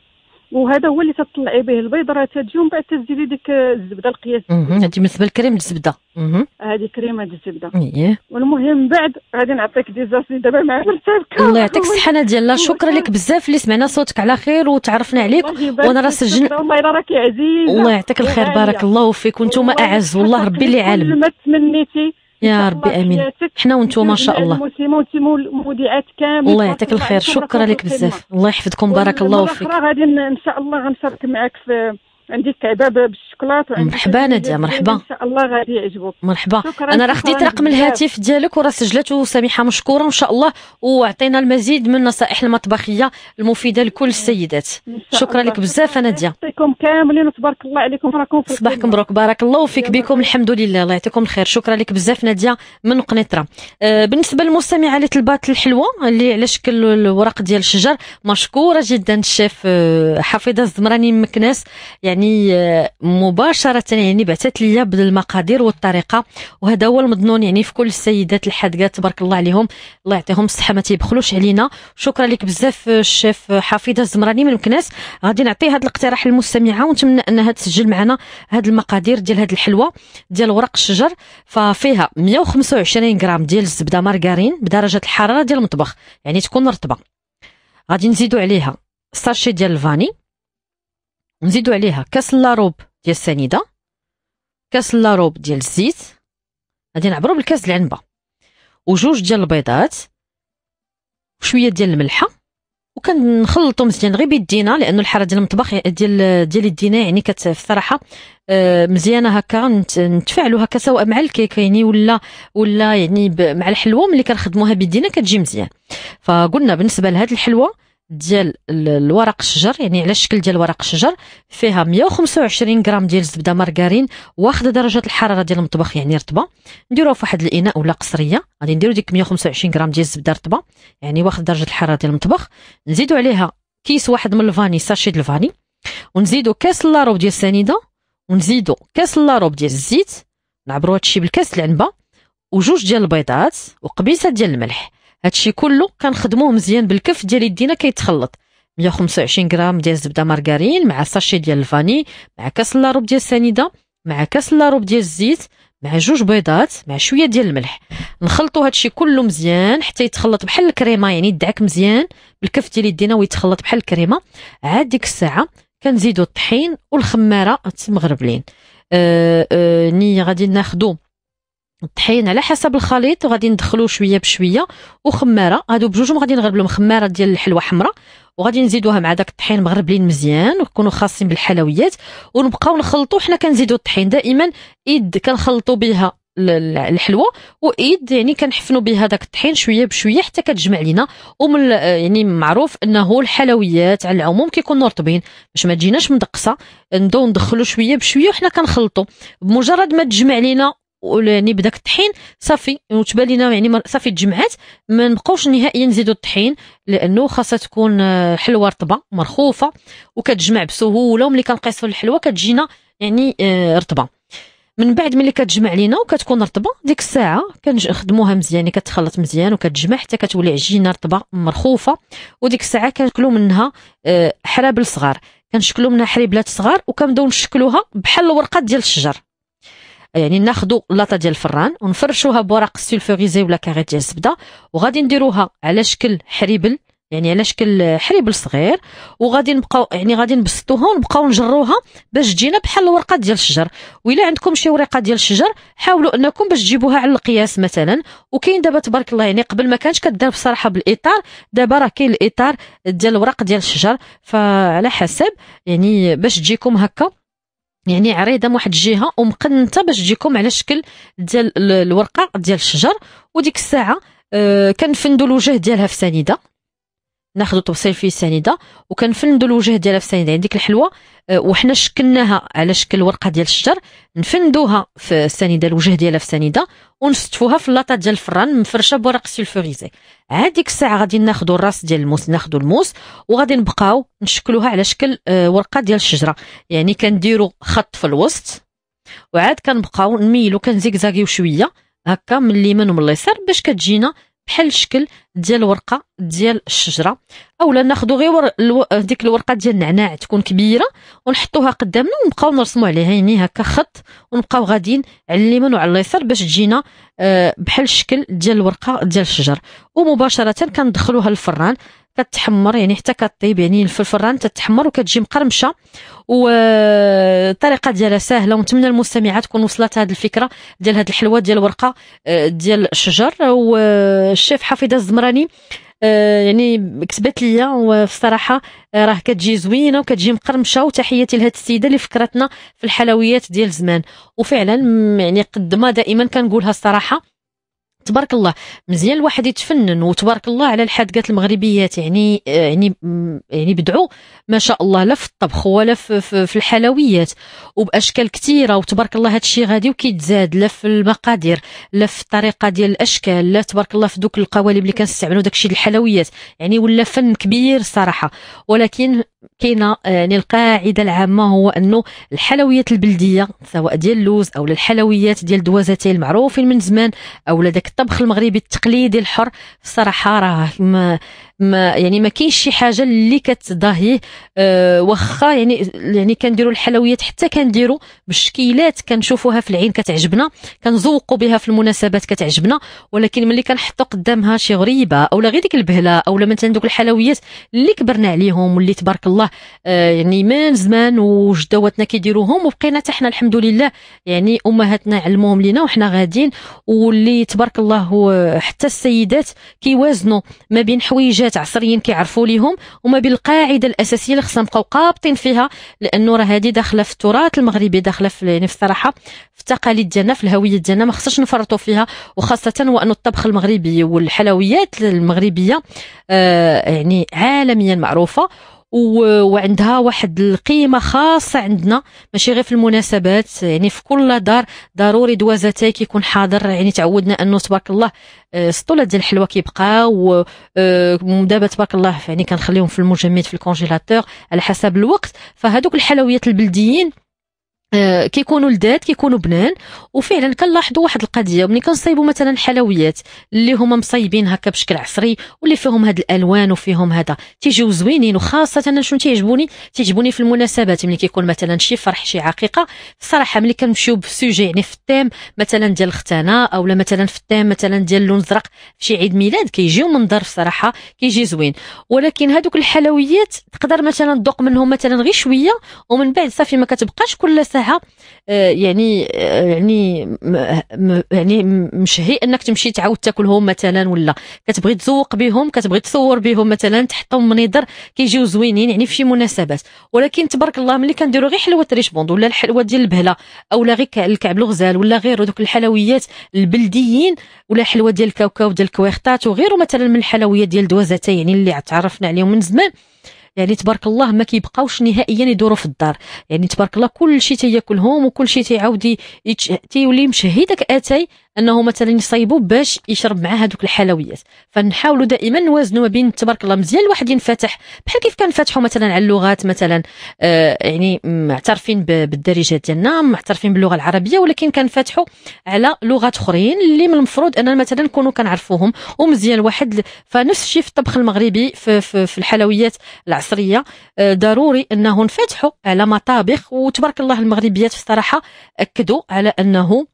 Speaker 4: وهذا هو اللي تطلعي به البيض راه تجي. ومن بعد تزيدي ديك الزبده القياس.
Speaker 2: هذه بالنسبه لكريم الزبده.
Speaker 4: هذه كريمه الزبده.
Speaker 2: اييه.
Speaker 4: والمهم بعد غادي نعطيك ديزاسي دابا مع مرتبكه.
Speaker 2: الله يعطيك الصحه ناديه. الله شكرا لك بزاف اللي سمعنا صوتك على خير وتعرفنا عليك. وانا راه سجل
Speaker 4: والله راكي عزيزه.
Speaker 2: الله يعطيك الخير بارك الله فيك وانتم اعز والله ربي اللي عالم.
Speaker 4: كل ما تمنيتي
Speaker 2: يا ربي امين. حنا وانتم ما شاء الله.
Speaker 4: المذيعات كامل
Speaker 2: الله يعطيك الخير. شكرا لك بزاف. الله يحفظكم بارك الله فيك.
Speaker 4: غادي ان شاء الله غنشارك معك في عندي كعبه بالشوكولاط.
Speaker 2: مرحبا ناديه مرحبا.
Speaker 4: ان شاء الله غادي يعجبوك.
Speaker 2: مرحبا. انا راه خديت رقم الهاتف ديالك وراه سجلته. سميحه مشكوره ان شاء الله وعطينا المزيد من النصائح المطبخيه المفيده لكل السيدات. شكرا لك بزاف ناديه.
Speaker 4: يعطيكم كاملين وتبارك الله عليكم راكم في
Speaker 2: صباحكم مبروك بارك الله فيك بكم الحمد لله. الله يعطيكم الخير. شكرا لك بزاف ناديه من قنيطره. آه بالنسبه للمستمعه اللي طلبات الحلوه اللي على شكل الورق ديال الشجر مشكوره جدا الشيف آه حفيظه الزمراني من مكناس يعني آه مباشرة يعني بعثت لي بالمقادير والطريقة وهذا هو المضمون يعني في كل السيدات الحادقات تبارك الله عليهم. الله يعطيهم الصحة ما تيبخلوش علينا. شكرا لك بزاف الشيف حفيظة الزمراني من مكناس. غادي نعطي هذا الاقتراح للمستمعة ونتمنى انها تسجل معنا هذه المقادير ديال هذه الحلوة ديال ورق الشجر. ففيها مية وخمسة وعشرين غرام ديال الزبدة مارغرين بدرجة الحرارة ديال المطبخ يعني تكون رطبة. غادي نزيدوا عليها ساشي ديال الفاني، نزيدوا عليها كاس لاروب ديال السنيده، كاس لاروب ديال الزيت. غادي نعبروا بالكاس العنبه وجوج ديال البيضات وشويه ديال الملحه وكنخلطوا مزيان غير بيدينا لانه الحراره ديال المطبخ ديال ديال يدينا يعني كت الصراحه مزيانه هكا نتفاعلوا هكا سواء مع الكيك يعني ولا ولا يعني مع الحلوه ملي كنخدموها بيدينا كتجي مزيان. فقلنا بالنسبه لهاد الحلوه ديال الورق الشجر يعني على الشكل ديال ورق الشجر فيها مية وخمسة وعشرين غرام ديال الزبده مارغرين واخده درجه الحراره ديال المطبخ يعني رطبه. نديروها في واحد الاناء ولا قصريه. غادي نديروا ديك مية وخمسة وعشرين غرام ديال الزبده رطبه يعني واخده درجه الحراره ديال المطبخ. نزيدوا عليها كيس واحد من الفاني ساشي ديال الفاني ونزيدوا كاس لاروب ديال السنيده ونزيدو كاس لاروب ديال الزيت، نعبرو هادشي بالكاس العنبه وجوج ديال البيضات وقبيصه ديال الملح. هادشي كله كنخدموه مزيان بالكف ديال يدينا كيتخلط. مية وخمسة وعشرين غرام ديال الزبده مارغرين مع ساشي ديال الفاني مع كاس لاروب ديال السنيده مع كاس لاروب ديال الزيت مع جوج بيضات مع شويه ديال الملح. نخلطوا هادشي كله مزيان حتى يتخلط بحال الكريمه، يعني يدعك مزيان بالكف ديال يدينا ويتخلط بحال الكريمه. عاد ديك الساعه كنزيدوا الطحين والخماره مغربلين. أه أه ني غادي ناخذوا الطحين على حسب الخليط وغادي ندخلوه شويه بشويه، وخماره هادو بجوجهم غادي نغربلهم خماره ديال الحلوه حمراء وغادي نزيدوها مع داك الطحين مغربلين مزيان ويكونوا خاصين بالحلويات، ونبقاو نخلطوا. حنا كنزيدوا الطحين دائما ايد كنخلطوا بها الحلوه، وايد يعني كنحفنوا بها داك الطحين شويه بشويه حتى كتجمع لينا. ومن يعني معروف انه الحلويات على العموم كيكونوا رطبين باش ما تجيناش مدقسه، نبداو ندخلوا شويه بشويه وحنا كنخلطوا. بمجرد ما تجمع لينا يعني بداك الطحين صافي وتبان لينا يعني صافي تجمعات، ما نبقاوش نهائيا نزيدوا الطحين لانه خاصها تكون حلوه رطبه مرخوفه وكتجمع بسهوله، وملي كنقيسوا الحلوه كتجينا يعني رطبه. من بعد ملي كتجمع لينا وكتكون رطبه ديك الساعه كنخدموها مزيان، كتخلط مزيان وكتجمع حتى كتولي عجينه رطبه مرخوفه. وديك الساعه كناكلوا منها حرابل صغار، كنشكلوا منها حريبلات صغار وكنبداو نشكلوها بحال الورقات ديال الشجر. يعني ناخذوا لاطه ديال الفران ونفرشوها بورق السلفوريزي ولا كاريت ديال الزبده، وغادي نديروها على شكل حريبل، يعني على شكل حريبل صغير، وغادي نبقاو يعني غادي نبسطوها ونبقاو نجروها باش تجينا بحال الورقات ديال الشجر. وإلا عندكم شي ورقه ديال الشجر حاولوا انكم باش تجيبوها على القياس مثلا. وكاين دابا تبارك الله يعني قبل ما كانش كدار بصراحه بالاطار، دابا راه كاين الاطار ديال الورق ديال الشجر، فعلى حسب يعني باش تجيكم هكا يعني عريضه من واحد الجهه ومقنته باش تجيكم على شكل ديال الورقه ديال الشجر. وديك الساعه آه كنفندوا الوجه ديالها في سنيده، ناخذ طبسيل فيه سنيده وكنفندوا الوجه ديالها في سنيده. يعني ديك الحلوه أه وحنا شكلناها على شكل ورقه ديال الشجر، نفندوها في السنيده الوجه ديالها في سنيده ونستفوها في اللاطه ديال الفران مفرشه بورق السلفوريزي. عاد ديك الساعه غادي ناخذوا الراس ديال الموس، ناخذوا الموس وغادي نبقاو نشكلوها على شكل أه ورقه ديال الشجره. يعني كنديروا خط في الوسط وعاد كنبقاو نميلو كنزيكزاكيو شويه هكا من اليمين ومن اليسار باش كتجينا بحال الشكل ديال الورقه ديال الشجره. اولا ناخذوا غير الو... ديك الورقه ديال النعناع تكون كبيره ونحطوها قدامنا ونبقاو نرسموا عليها يعني هكا خط، ونبقاو غاديين على اليمين وعلى اليسار باش تجينا آه بحال الشكل ديال الورقه ديال الشجر. ومباشره كندخلوها للفران كتحمر يعني حتى كطيب، يعني في الفران تتحمر وكتجي مقرمشه. والطريقه ديالها سهله، ونتمنى المستمعات تكون وصلت هذه الفكره ديال هذه الحلوه ديال الورقه ديال الشجر. والشيف حفيظه الزمراني يعني كتبت ليا وبصراحه راه كتجي زوينه وكتجي مقرمشه، وتحياتي لهاد السيده اللي فكرتنا في الحلويات ديال زمان. وفعلا يعني قد ما دائما كنقولها الصراحه تبارك الله مزيان الواحد يتفنن، وتبارك الله على الحادقات المغربيات يعني يعني يعني بدعوا ما شاء الله لا في الطبخ ولا في, في, في الحلويات وباشكال كثيره. وتبارك الله هذا الشيء غادي وكيتزاد لا في المقادير لا في الطريقه ديال الاشكال، لا تبارك الله في دوك القوالب اللي كنستعملوا داكشي ديال الحلويات، يعني ولا فن كبير الصراحه. ولكن كاينه يعني القاعده العامه هو انه الحلويات البلديه سواء ديال اللوز او الحلويات ديال دوازتين المعروفين من زمان او داك الطبخ المغربي التقليدي الحر، الصراحه راه ما ما يعني ما كاينش شي حاجه اللي كتضاهيه. أه واخا يعني يعني كنديروا الحلويات حتى كنديروا بالشكيلات كنشوفوها في العين كتعجبنا، كنزوقوا بها في المناسبات كتعجبنا، ولكن ملي كنحطوا قدامها شي غريبه اولا غير ديك البهله اولا مثلا دوك الحلويات اللي كبرنا عليهم واللي تبارك الله أه يعني من زمان وجداواتنا كيديروهم وبقينا حتى حنا الحمد لله يعني امهاتنا علموهم لينا وحنا غاديين، واللي تبارك الله حتى السيدات كيوازنوا ما بين حويجات عصريين كيعرفوا ليهم وما بين القاعده الاساسيه اللي خصنا نبقاو قابطين فيها، لانه راه هذه داخله في التراث المغربي، داخله في يعني في الصراحه في التقاليد ديالنا في الهويه ديالنا ما خصناش نفرطوا فيها. وخاصه وان الطبخ المغربي والحلويات المغربيه آه يعني عالميا معروفه وعندها واحد القيمه خاصه عندنا، ماشي غير في المناسبات، يعني في كل دار ضروري دوازتي كيكون حاضر. يعني تعودنا انه تبارك الله سطوله ديال الحلوى كيبقاو دابا تبارك الله يعني كنخليهم في المجمد في الكونجيلاتور على حسب الوقت. فهذوك الحلويات البلديين آه كيكونوا لذات كيكونوا بنان. وفعلا كنلاحظوا واحد القضيه ملي كنصايبوا مثلا حلويات اللي هما مصايبين هكا بشكل عصري واللي فيهم هاد الالوان وفيهم هذا تيجيو زوينين. وخاصه انا شنو تيعجبوني تيعجبوني في المناسبات ملي كيكون مثلا شي فرح شي عقيقه. الصراحه ملي كنمشيو بسوجي يعني في التيم مثلا ديال الختانه او مثلا في التيم مثلا ديال اللون الازرق في شي عيد ميلاد كيجيو منظر الصراحه كيجي زوين. ولكن هذوك الحلويات تقدر مثلا تذوق منهم مثلا غير شويه ومن بعد صافي ما كتبقاش كل ساعه آه يعني آه يعني يعني مشهي انك تمشي تعاود تاكلهم مثلا ولا كتبغي تزوق بهم كتبغي تصور بهم مثلا تحطهم منظر كيجيو زوينين يعني في شي مناسبات. ولكن تبارك الله ملي كنديروا غير حلوه ريشبوند ولا الحلوه ديال البهله او غير الكعب الغزال ولا غير دوك الحلويات البلديين ولا حلوه ديال الكاوكاو ديال الكويختات وغيره مثلا من الحلويات ديال دوازته يعني اللي تعرفنا عليهم من زمان يعني تبارك الله ما كيبقاوش نهائيا يدوروا في الدار. يعني تبارك الله كل شيء تياكلهم وكل شيء تيعاود تيولي مشهي داك اتاي انه مثلا يصايبوا باش يشرب معاه هذوك الحلويات. فنحاولوا دائما نوازنوا ما بين تبارك الله مزيان الواحد ينفتح بحال كيف كنفتحوا مثلا على اللغات مثلا آه يعني معترفين بالدارجات ديالنا معترفين باللغه العربيه ولكن كنفتحوا على لغات اخرين اللي من المفروض اننا مثلا نكونوا كنعرفوهم ومزيان الواحد. فنفس الشيء في الطبخ المغربي في, في, في الحلويات العصريه آه ضروري انه نفتحوا على مطابخ. وتبارك الله المغربيات الصراحه اكدوا على انه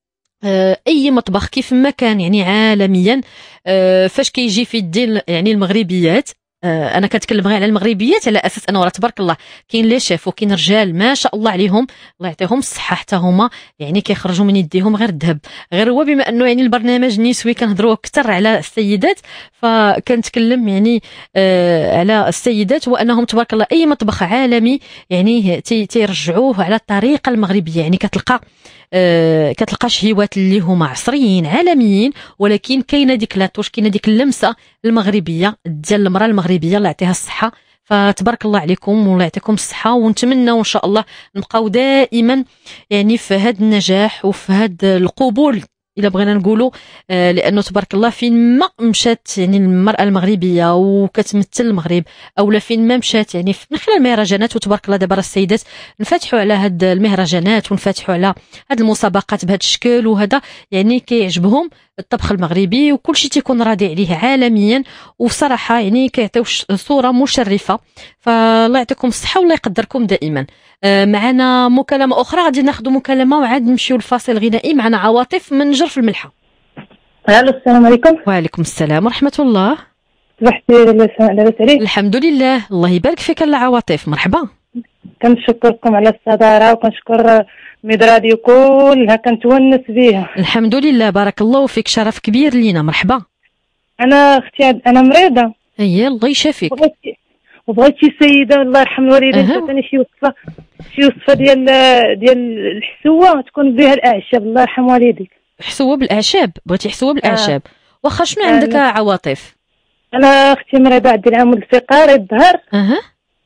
Speaker 2: اي مطبخ كيف ما كان يعني عالميا فاش كيجي في الدين يعني المغربيات انا كنتكلم غير على المغربيات على اساس انه راه تبارك الله كاين لي شيف وكاين رجال ما شاء الله عليهم الله يعطيهم الصحه حتى هما يعني كيخرجوا من يديهم غير الذهب. غير هو بما انه يعني البرنامج نسوي كنهضروا اكثر على السيدات فكنتكلم يعني آه على السيدات وانهم تبارك الله اي مطبخ عالمي يعني تيرجعوه على الطريقه المغربيه. يعني كتلقى آه كتلقى شهيوات اللي هما عصريين عالميين ولكن كاينه ديك لاتوش كاينه ديك اللمسه المغربيه ديال المراه المغربيه الله يعطيها الصحه. فتبارك الله عليكم والله يعطيكم الصحه ونتمنى ان شاء الله نبقاو دائما يعني في هذا النجاح وفي هذا القبول الا بغينا نقولوا آه لانه تبارك الله فين ما مشات يعني المراه المغربيه وكتمثل المغرب او لا فين ما مشات يعني من خلال المهرجانات. وتبارك الله دابا السيدات نفتحوا على هاد المهرجانات ونفتحوا على هاد المسابقات بهذا الشكل وهذا يعني كيعجبهم الطبخ المغربي وكل شيء تيكون راضي عليه عالميا. وصراحه يعني كيعطيو صوره مشرفه. فالله يعطيكم الصحه والله يقدركم دائما. آه معنا مكالمه اخرى غادي ناخذ مكالمه وعاد نمشيو لفاصل غنائي. معنا عواطف من جرف الملحه.
Speaker 5: الو السلام عليكم.
Speaker 2: وعليكم السلام ورحمه الله.
Speaker 5: صبحتي لاباس عليك؟
Speaker 2: الحمد لله الله يبارك فيك الله عواطف مرحبا.
Speaker 5: كنشكركم على الصداره وكنشكر ميد راديو كلها كنتونس بها.
Speaker 2: الحمد لله بارك الله فيك شرف كبير لينا مرحبا.
Speaker 5: انا اختي انا مريضه.
Speaker 2: اييه الله يشافيك.
Speaker 5: بغيتي وبغيت شي سيده الله يرحم الوالدين تعطيني شي وصفه شي وصفه ديال ديال الحسوه تكون بها الاعشاب الله يرحم والديك.
Speaker 2: حسوه بالاعشاب بغيتي حسوه بالاعشاب آه. واخا شنو عندك آه. عواطف؟
Speaker 5: انا اختي مريضه عندي العمود الفقري الظهر.
Speaker 2: اها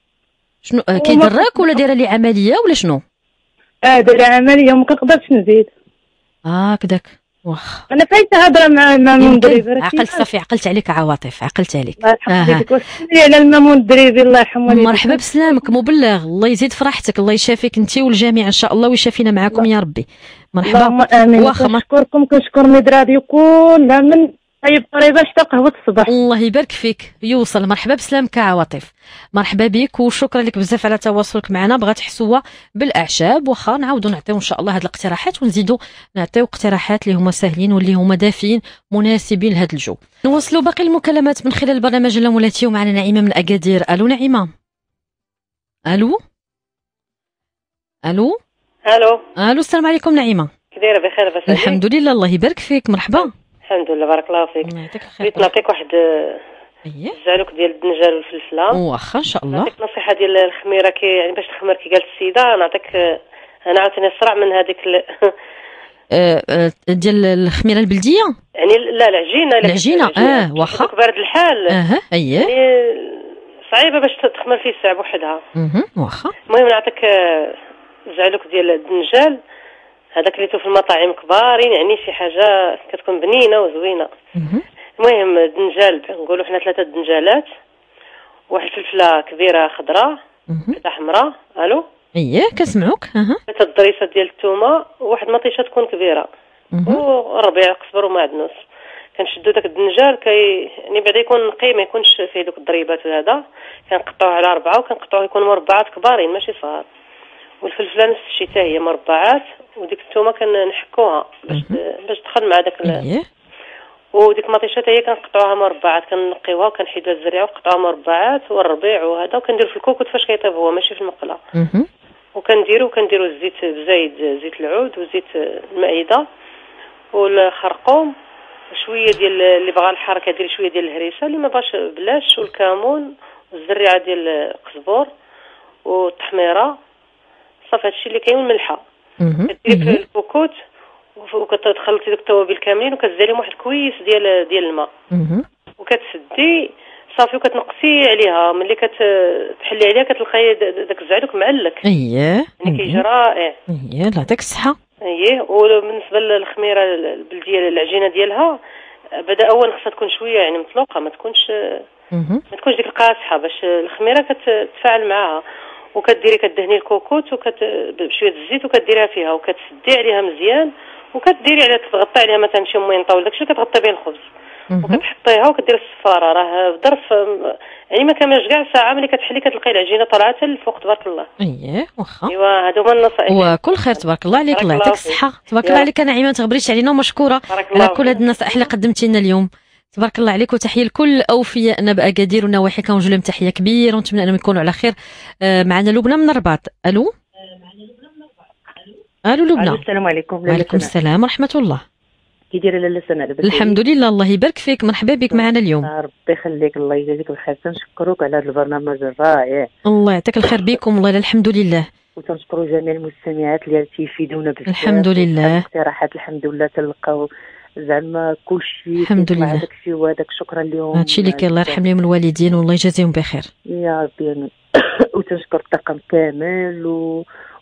Speaker 2: شنو آه كيضرك ولا دايره لي عمليه ولا شنو؟
Speaker 5: اه دايره عمليه وما كنقدرش نزيد.
Speaker 2: اه كداك واخ
Speaker 5: انا فايته هضره مع مع المدرب.
Speaker 2: عقلت صافي عقلت عليك عواطف عقلت عليك.
Speaker 5: الله يرحم والديك وسلي على المامون الدريبي الله يرحم والديك.
Speaker 2: مرحبا بسلامك مبلغ الله يزيد فرحتك الله يشافيك انت والجميع ان شاء الله ويشافينا معكم يا ربي. مرحبا
Speaker 5: اللهم امين. كنشكركم كنشكر ميد راديو كلها من طيب قريبه حتى قهوه الصباح.
Speaker 2: الله يبارك فيك يوصل. مرحبا بسلامك عواطف مرحبا بك وشكرا لك بزاف على تواصلك معنا. بغات حسوه بالاعشاب واخا نعاودوا نعطيو ان شاء الله هاد الاقتراحات ونزيدوا نعطيو اقتراحات اللي هما ساهلين واللي هما دافين مناسبين لهذا الجو. نواصلوا باقي المكالمات من خلال البرنامج اللامولاتي ومعنا نعيمه من اكادير. الو نعيمه. الو الو
Speaker 6: الو
Speaker 2: الو السلام عليكم نعيمه.
Speaker 6: كي دايره بخير بس
Speaker 2: الحمد لله الله يبارك فيك مرحبا.
Speaker 6: الحمد لله بارك الله فيك. بغيت نعطيك واحد
Speaker 2: اييه
Speaker 6: الزعلوك ديال الدنجال والفلفله
Speaker 2: واخا ان شاء الله.
Speaker 6: نعطيك نصيحه ديال الخميره كي يعني باش تخمر كي قالت السيده نعطيك انا عاوتاني الصرع من هذيك ال...
Speaker 2: أه ديال الخميره البلديه يعني
Speaker 6: لا العجينه
Speaker 2: العجينه اه واخا
Speaker 6: بارد الحال
Speaker 2: اها اييه
Speaker 6: يعني صعيبه باش تخمر فيه الساعه بوحدها.
Speaker 2: اها واخا.
Speaker 6: المهم نعطيك الزعلوك ديال الدنجال هذاك اللي تو في المطاعم كبارين يعني شي حاجه كتكون بنينه وزوينه. المهم الدنجال نقولوا حنا ثلاثه دنجالات واحد الفلفله كبيره خضراء فلفله حمراء. الو
Speaker 2: اييه كنسمعوك. اها
Speaker 6: حتى الضريسه ديال الثومه وواحد المطيشه تكون كبيره وربيع قزبر ومعدنوس. كنشدو داك الدنجال كي يعني بعدا يكون نقي ما يكونش فيه دوك الضريبات وهذا، كنقطعوه على اربعه وكنقطعوه يكون مربعات كبارين ماشي صغار. والفلفله نفس الشيء حتى هي مربعات، وديك الثومه كنحكوها باش باش تدخل مع داك
Speaker 2: اييه.
Speaker 6: وديك المطيشه حتى هي كنقطعوها مربعات، كنقيوها وكنحيدوها الزريعه وقطعوها مربعات والربيع وهذا، وكندير في الكوكوط فاش كيطيب هو ماشي في المقله. وكنديرو كنديرو الزيت بزايد، زيت العود وزيت المائده والخرقوم، شويه ديال اللي بغى الحركه ديال شويه ديال الهريسه، اللي ما بغاش بلاش، والكمون والزريعه ديال القزبور والتحميره. صافي هادشي اللي كاين والملحه. كديري في الكوكوط وكتخلطي دوك التوابل كاملين وكتزاليهم واحد كويس ديال ديال الماء وكتسدي صافي وكتنقصي عليها. ملي كتحلي عليها كتلقاي داك الزعدوك معلك.
Speaker 2: اييه
Speaker 6: يعني كيجي رائع.
Speaker 2: اييه الله يعطيك الصحه.
Speaker 6: اييه. وبالنسبه للخميره البلديه العجينه ديالها بدا اول خصها تكون شويه يعني مطلوقه، ما تكونش ما تكونش ديك القاصحه باش الخميره كتتفاعل معاها. وكديري كدهني الكوكوط وكت بشويه الزيت وكديريها فيها وكتسدي عليها مزيان وكديري عليها تغطي عليها مثلا شي مينطه ولا داكشي كتغطي به الخبز وكتحطيها وكديري الصفاره. راه ظرف يعني ما كاملش كاع ساعه ملي كتحلي كتلقاي العجينه طلعت للفوق تبارك الله.
Speaker 2: اييه واخا.
Speaker 6: ايوا هادو هما النصائح.
Speaker 2: وكل خير تبارك الله عليك. الله يعطيك الصحه. تبارك الله عليك نعيمه، ما تغبريش علينا ومشكوره على كل هاد النصائح اللي قدمتي لنا اليوم. تبارك الله عليك. وتحيه لكل اوفيائنا بأكادير ونواحي، كنوجه لهم تحيه كبيره ونتمنى انهم يكونوا على خير. آه معنا لبنى من الرباط. الو الو لبنى.
Speaker 7: السلام عليكم.
Speaker 2: وعليكم السلام ورحمه الله.
Speaker 7: كي دايره لاله سناء؟
Speaker 2: الحمد لله الله يبارك فيك، مرحبا بك معنا اليوم.
Speaker 7: ربي يخليك الله يجازيك بالخير. تنشكروك على هذا البرنامج الرائع.
Speaker 2: الله يعطيك الخير بكم والله الحمد لله.
Speaker 7: وتنشكروا جميع المستمعات اللي تيفيدونا بزاف.
Speaker 2: الحمد لله.
Speaker 7: اقتراحات الحمد لله تلقاو زعما كلشي
Speaker 2: الحمد لله.
Speaker 7: هذاك الشيء وهذاك شكرا لهم.
Speaker 2: هادشي اللي كاين الله يرحم لهم الوالدين والله يجازيهم بخير
Speaker 7: يا ربي امين. وتنشكر الطاقم كامل و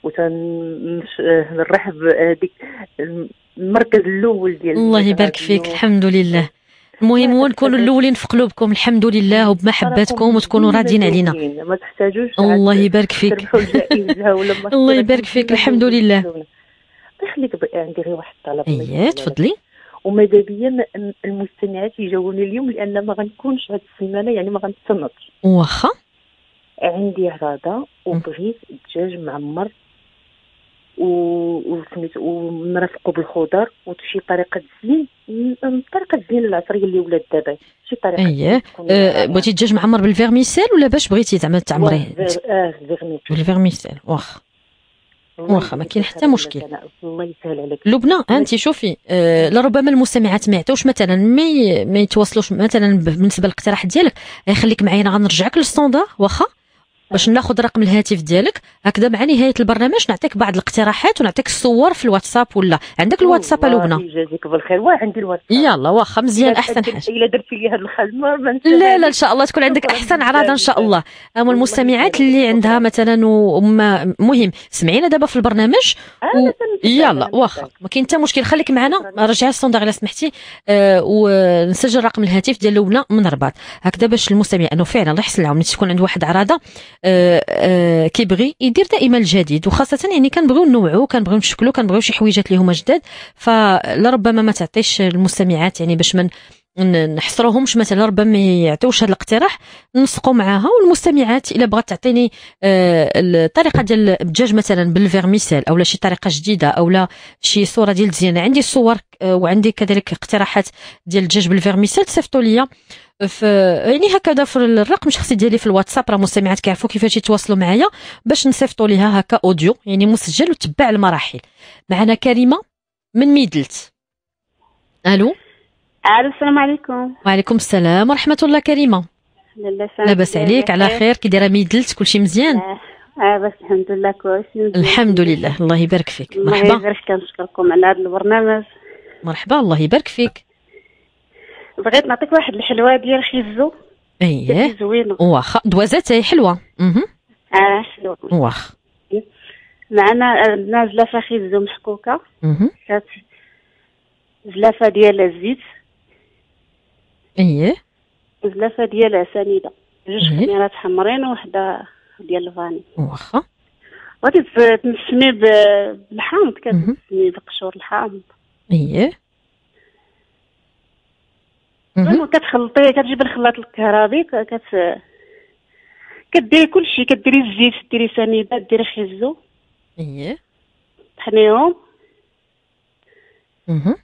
Speaker 7: وتنرحب هذيك المركز الاول ديال
Speaker 2: الله يبارك فيك. الحمد لله. المهم هو نكونوا الاولين في قلوبكم الحمد لله وبمحبتكم وتكونوا راضيين علينا.
Speaker 7: ما تحتاجوش.
Speaker 2: الله يبارك فيك. الله يبارك فيك. الحمد لله.
Speaker 7: الله يخليك. عندي غير واحد الطلب.
Speaker 2: اييه تفضلي.
Speaker 7: وماذا بيا المستمعات يجاوني اليوم لان ما غنكونش هاد السيمانه يعني ما غنتصنتش.
Speaker 2: واخا.
Speaker 7: عندي عراضه وبغيت الدجاج معمر و ونرافقو بالخضر وشي طريقه تزيين، طريقه تزيين العصريه اللي ولات دابا شي طريقه.
Speaker 2: اييه. أه بغيتي الدجاج معمر بالفيرميسيل ولا باش بغيتي زعما تعمريه؟
Speaker 7: اه الفيرميسيل.
Speaker 2: بالفيرميسيل واخا واخا ما كاين حتى مشكل.
Speaker 7: الله يسهل عليك.
Speaker 2: لبنى انت شوفي آه لربما المستمعات ما يعطيوش مثلا ما ما يتواصلوش مثلا بالنسبه للاقتراح ديالك، خليك معايا انا غنرجعك للصوندار واخا باش ناخذ رقم الهاتف ديالك هكذا مع نهايه البرنامج نعطيك بعض الاقتراحات ونعطيك الصور في الواتساب. ولا عندك الواتساب لبنى؟
Speaker 7: الله يجازيك بالخير. واه عندي الواتساب.
Speaker 2: يلا واخا مزيان احسن حاجه.
Speaker 7: الا درتي لي هذه الخدمه ما
Speaker 2: لا لا ان شاء الله تكون عندك احسن عراضه ان شاء الله. اما المستمعات اللي عندها مثلا وما مهم سمعينا دابا في البرنامج و... يلا واخا ما كاين حتى مشكل. خليك معنا رجعي الصندوق الا سمحتي أه ونسجل رقم الهاتف ديال لبنى من الرباط هكذا باش المستمع انه فعلا الله يحسن لهم تكون عنده واحد عراضه أه أه كيبغي يدير دائما الجديد، وخاصه يعني كنبغيو نوعو كنبغيو نشكلو كنبغيو شي حويجات اللي هما جداد، فلربما ما تعطيش المستمعات يعني باش من نحصروهمش مثلا ربما ما يعطيوش هذا الاقتراح نسقوا معاها. والمستمعات الا بغات تعطيني آه الطريقه ديال الدجاج مثلا بالفيرميسيل او لا شي طريقه جديده او لا شي صوره ديال الزينه، عندي الصور آه وعندي كذلك اقتراحات ديال الدجاج بالفيرميسيل تصيفطوا ليا في يعني هكذا في الرقم الشخصي ديالي في الواتساب. راه المستمعات كيعرفوا كيفاش يتواصلوا معايا باش نصيفطوا ليها هكا اوديو يعني مسجل وتبع المراحل. معنا كريمه من ميدلت. الو
Speaker 3: الو السلام عليكم.
Speaker 2: وعليكم السلام ورحمه الله. كريمه لاباس عليك؟ على خير؟ كي دايره ميدلت كلشي مزيان؟
Speaker 3: اه بس الحمد لله كويس.
Speaker 2: الحمد لله الله يبارك فيك. مرحبا.
Speaker 3: الله يبارك. كنشكركم على هذا البرنامج.
Speaker 2: مرحبا الله يبارك فيك.
Speaker 3: بغيت نعطيك واحد الحلوه ديال خيزو.
Speaker 2: اييه
Speaker 3: زوينه.
Speaker 2: واخا دوازات هي حلوه. اها
Speaker 3: اه حلوه.
Speaker 2: واخا.
Speaker 3: معنا نازله خيزو محكوكه.
Speaker 2: اها
Speaker 3: زلافه ديال الزيت.
Speaker 2: اييه
Speaker 3: زلافه ديال سنيده. جوج خميرات حمرين وحده ديال الفاني.
Speaker 2: واخا.
Speaker 8: غادي تنسمي بالحامض، كتنسمي بقشور الحامض.
Speaker 2: اييه.
Speaker 8: كتخلطيه، كتجيب الخلاط الكهربي، كت كديري كلشي، كديري الزيت، ديري سنيده، ديري خيزو.
Speaker 2: اييه.
Speaker 8: طحنيهم.
Speaker 2: اها.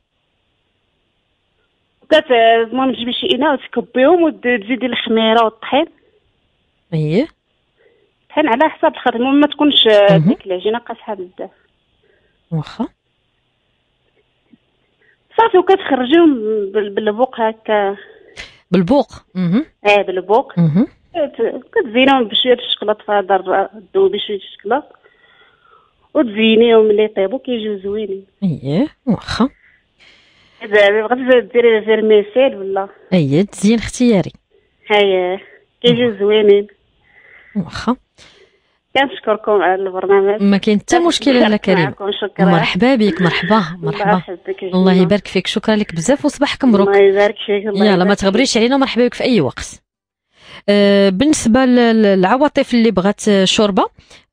Speaker 8: كت المهم تجيبي شي اناء وتكبيهم وتزيدي الخميره والطحين.
Speaker 2: اييه.
Speaker 8: طحين على حساب الخضر، المهم ما تكونش ديك العجينه قاصحه بزاف.
Speaker 2: واخا.
Speaker 8: صافي، وكتخرجيهم بالبوق هكا.
Speaker 2: بالبوق. اها.
Speaker 8: اه بالبوق.
Speaker 2: اها.
Speaker 8: كتزينهم بشويه الشكلاط في هذا، ذوبي شويه الشكلاط وتزينيهم ملي يطيبوا كيجيو زوينين.
Speaker 2: اييه. واخا.
Speaker 8: دابا بغيتي ديري فيرميسيل ولا؟
Speaker 2: اييه، تزيين اختياري.
Speaker 8: هاي كيجيو زوينين.
Speaker 2: واخا.
Speaker 8: كنشكركم على البرنامج.
Speaker 2: ما كاين حتى مشكل على كريم. مرحبا بك. مرحبا مرحبا. الله يبارك فيك، شكرا لك بزاف وصباحك مبروك.
Speaker 8: الله يبارك فيك.
Speaker 2: يلا ما تغبريش علينا، مرحبا بك في اي وقت. أه بالنسبه للعواطف اللي بغات شوربه،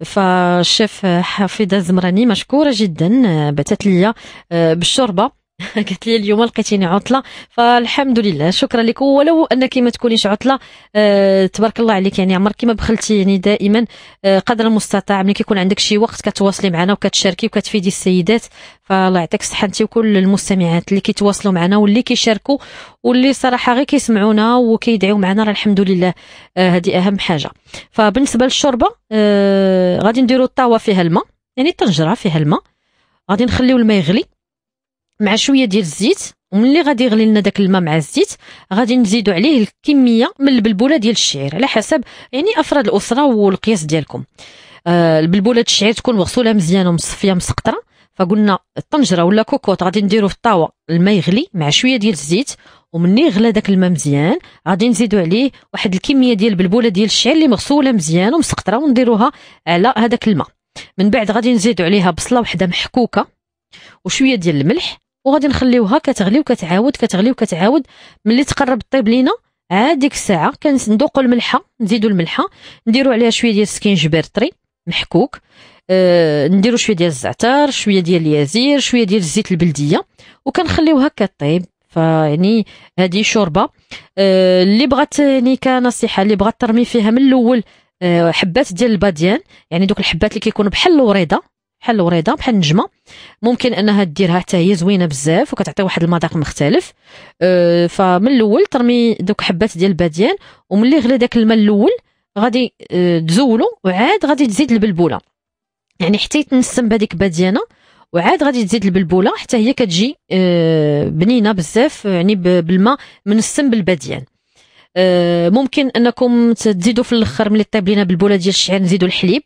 Speaker 2: فالشيف حفيظه الزمراني مشكوره جدا، باتت ليا بالشوربه. قالت لي اليوم لقيتيني عطله، فالحمد لله، شكرا لك. ولو انك ما تكونيش عطله، أه تبارك الله عليك، يعني عمرك ما بخلتي، يعني دائما أه قدر المستطاع ملي كيكون عندك شي وقت كتواصلي معنا وكتشاركي وكتفيدي السيدات. فالله يعطيك الصحه انت وكل المستمعات اللي كيتواصلوا معنا واللي كيشاركوا واللي صراحه غير كيسمعونا وكيدعيو معنا، راه الحمد لله. هذه أه اهم حاجه. فبالنسبه للشوربه، أه غادي نديروا الطاوه فيها الماء، يعني طنجره فيها الماء، غادي نخليو الماء يغلي مع شويه ديال الزيت، وملي غادي يغلي لنا داك الماء مع الزيت غادي نزيدوا عليه الكميه من البلبوله ديال الشعير على حسب يعني افراد الاسره والقياس ديالكم. آه البلبوله الشعير تكون مغسوله مزيان ومصفيه مسقطره. فقلنا الطنجره ولا كوكوط غادي نديروا في الطاوه، الماء يغلي مع شويه ديال الزيت، ومني يغلى داك الماء مزيان غادي نزيدوا عليه واحد الكميه ديال البلبوله ديال الشعير اللي مغسوله مزيان ومسقطره ونديروها على هذاك الماء. من بعد غادي نزيدوا عليها بصله وحده محكوكه وشويه ديال الملح، وغادي نخليوها كتغلي وكتعاود كتغلي وكتعاود. ملي تقرب طيب لينا عاد ديك الساعه كندوقوا الملحه، نزيدوا الملحه، نديروا عليها شويه ديال السكينجبير طري محكوك، أه نديروا شويه ديال الزعتر، شويه ديال اليازير، شويه ديال الزيت البلديه، وكنخليوها كطيب. فيعني هذه شوربه. أه اللي بغات يعني كنصيحه، اللي بغات ترمي فيها من الاول أه حبات ديال الباديان، يعني دوك الحبات اللي كيكونوا بحال الوريده بحال الوريده بحال النجمه، ممكن انها ديرها حتى هي زوينه بزاف وكتعطي واحد المذاق مختلف. أه فمن الاول ترمي دوك حبات ديال الباديان، وملي غلى داك الماء الاول غادي أه تزولو، وعاد غادي تزيد البلبوله، يعني حتى يتنسم بهذيك باديانه، وعاد غادي تزيد البلبوله حتى هي كتجي أه بنينه بزاف، يعني بالماء منسم بالباديان. أه ممكن انكم تزيدوا في الاخر ملي طيب لينا بالبوله ديال الشعير نزيدوا الحليب.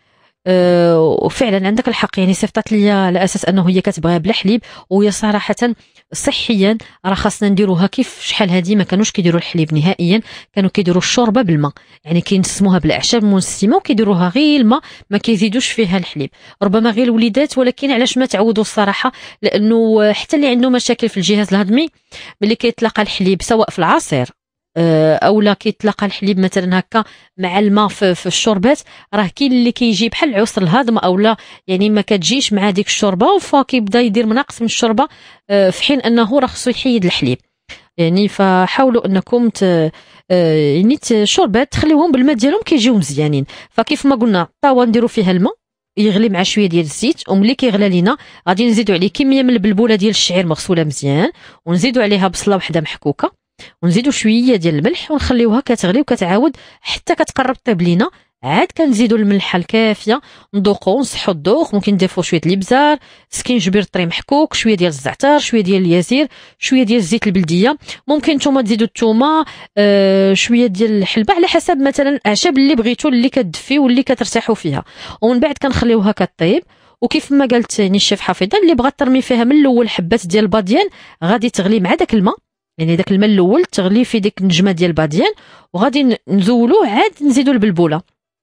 Speaker 2: أه وفعلا عندك الحق، يعني صيفطت لي على اساس انه هي كتبغيها بلا حليب، وهي صراحه صحيا راه خاصنا نديروها كيف شحال هذه ما كانوش كيديروا الحليب نهائيا، كانوا كيديروا الشوربه بالماء، يعني كينسموها بالاعشاب المنسمه وكيديروها غير الماء، ما كيزيدوش فيها الحليب. ربما غير الوليدات، ولكن علاش ما تعودوا الصراحه، لانه حتى اللي عنده مشاكل في الجهاز الهضمي ملي كيتلاقى الحليب سواء في العصير او لا كيتلاقى الحليب مثلا هكا مع الماء في, في الشوربات، راه كاين اللي كيجي بحال عسر الهضم او لا، يعني ما كتجيش مع ديك الشوربه، فكيبدا يدير مناقص من الشوربه، في حين انه راه خصو يحيد الحليب. يعني فحاولوا انكم ت... يعني الشوربات تخليوهم بالماء ديالهم كيجيو مزيانين. فكيف ما قلنا الطاوه نديروا فيها الماء يغلي مع شويه ديال الزيت، وملي كيغلى لينا غادي نزيدوا عليه كميه من البلبوله ديال الشعير مغسوله مزيان، ونزيدوا عليها بصله وحده محكوكه، ونزيدوا شويه ديال الملح، ونخليوها كتغلي وكتعاود حتى كتقرب طيب لينا. عاد كنزيدوا الملحه الكافيه، نذوقوا ونصحوا الذوق، ممكن نضيفوا شويه الابزار، سكينجبير طري محكوك، شويه ديال الزعتر، شويه ديال اليازير، شويه ديال الزيت البلديه، ممكن نتوما تزيدوا الثومه، آه شويه ديال الحلبه على حسب مثلا الاعشاب اللي بغيتوا اللي كتدفي واللي كترتاحوا فيها. ومن بعد كنخليوها كطيب. وكيف ما قالت يعني الشيف حفيظه، اللي بغات ترمي فيها من الاول حبات ديال الباديان غادي تغلي مع داك الماء، يعني داك الماء الاول تغلي في ديك النجمه ديال الباديان، وغادي نزولوه عاد نزيدوا البلبوله.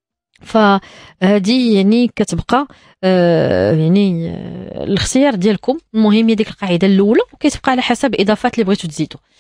Speaker 2: فهذه يعني كتبقى آه يعني آه الاختيار ديالكم، المهم هي ديك القاعده الاولى، وكتبقى على حسب الاضافات اللي بغيتوا تزيدوا.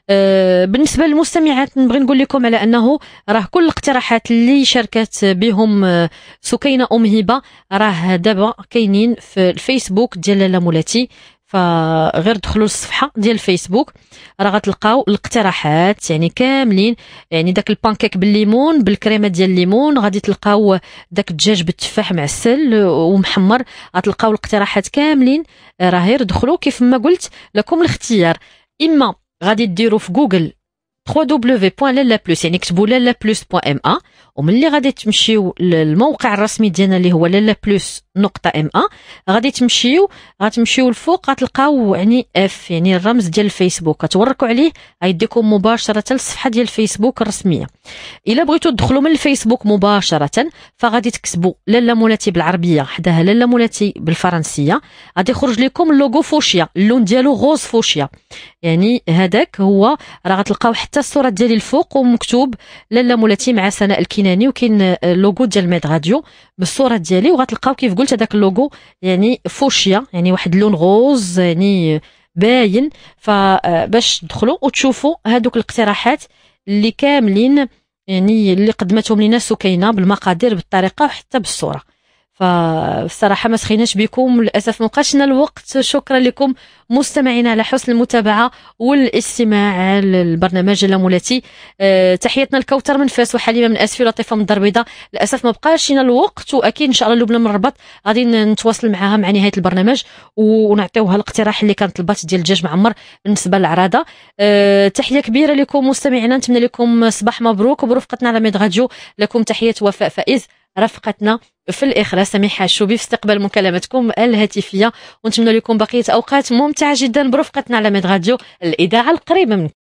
Speaker 2: آه بالنسبه للمستمعات نبغي نقول لكم على انه راه كل الاقتراحات اللي شاركت بهم آه سكينه ام هبه راه دابا كاينين في الفيسبوك ديال لاله مولاتي، فغير دخلوا للصفحه ديال الفيسبوك راه غتلقاو الاقتراحات يعني كاملين. يعني داك البانكيك بالليمون بالكريمه ديال الليمون، غادي تلقاو داك الدجاج بالتفاح معسل ومحمر، غتلقاو الاقتراحات كاملين. راه غير دخلوا كيف ما قلت لكم الاختيار، اما غادي ديروا في جوجل دبليو دبليو دبليو بوان لالا بلس يعني كتبوا لالا بلس بوان ام ا، وملي غادي تمشيو للموقع الرسمي ديالنا اللي هو لالا بلس نقطه ام ا، غادي تمشيو غتمشيو الفوق غتلقاو يعني اف يعني الرمز ديال الفيسبوك، غتوركوا عليه غيديكم مباشره للصفحه ديال الفيسبوك الرسميه. الا بغيتوا تدخلوا من الفيسبوك مباشره فغادي تكتبوا لاله مولاتي بالعربيه حداها لاله مولاتي بالفرنسيه، غادي يخرج لكم اللوغو فوشيا، اللون ديالو غوز فوشيا، يعني هذاك هو راه غتلقاو حتى الصوره ديالي الفوق ومكتوب لاله مولاتي مع سناء الكناني، وكاين اللوغو ديال ميد راديو بالصوره ديالي، وغتلقاو كيف قلت هذاك اللوغو يعني فوشيا يعني واحد اللون غوز يعني باين. فباش تدخلوا وتشوفوا هذوك الاقتراحات اللي كاملين يعني اللي قدمتهم لنا سكينه بالمقادير بالطريقه وحتى بالصوره. فالصراحه ما سخيناش بكم للاسف، ما بقاش لنا الوقت. شكرا لكم مستمعينا على حسن المتابعه والاستماع للبرنامج لاله مولاتي. أه تحياتنا لكوثر من فاس وحليمه من اسفي ولطيفه من الدار البيضاء. للاسف ما بقاش لنا الوقت، واكيد ان شاء الله لبنى من الرباط غادي نتواصل معها مع نهايه البرنامج ونعطيوها الاقتراح اللي كانت طلبات ديال الدجاج معمر بالنسبه للعراضه. أه تحيه كبيره لكم مستمعينا، نتمنى لكم صباح مبروك وبرفقتنا على ميد راديو. لكم تحيه وفاء فائز رفقتنا في الإخراج سميحة الشوبي في استقبال مكالمتكم الهاتفية، ونتمنى لكم بقية أوقات ممتعة جدا برفقتنا على ميد راديو الإذاعة القريبة منكم.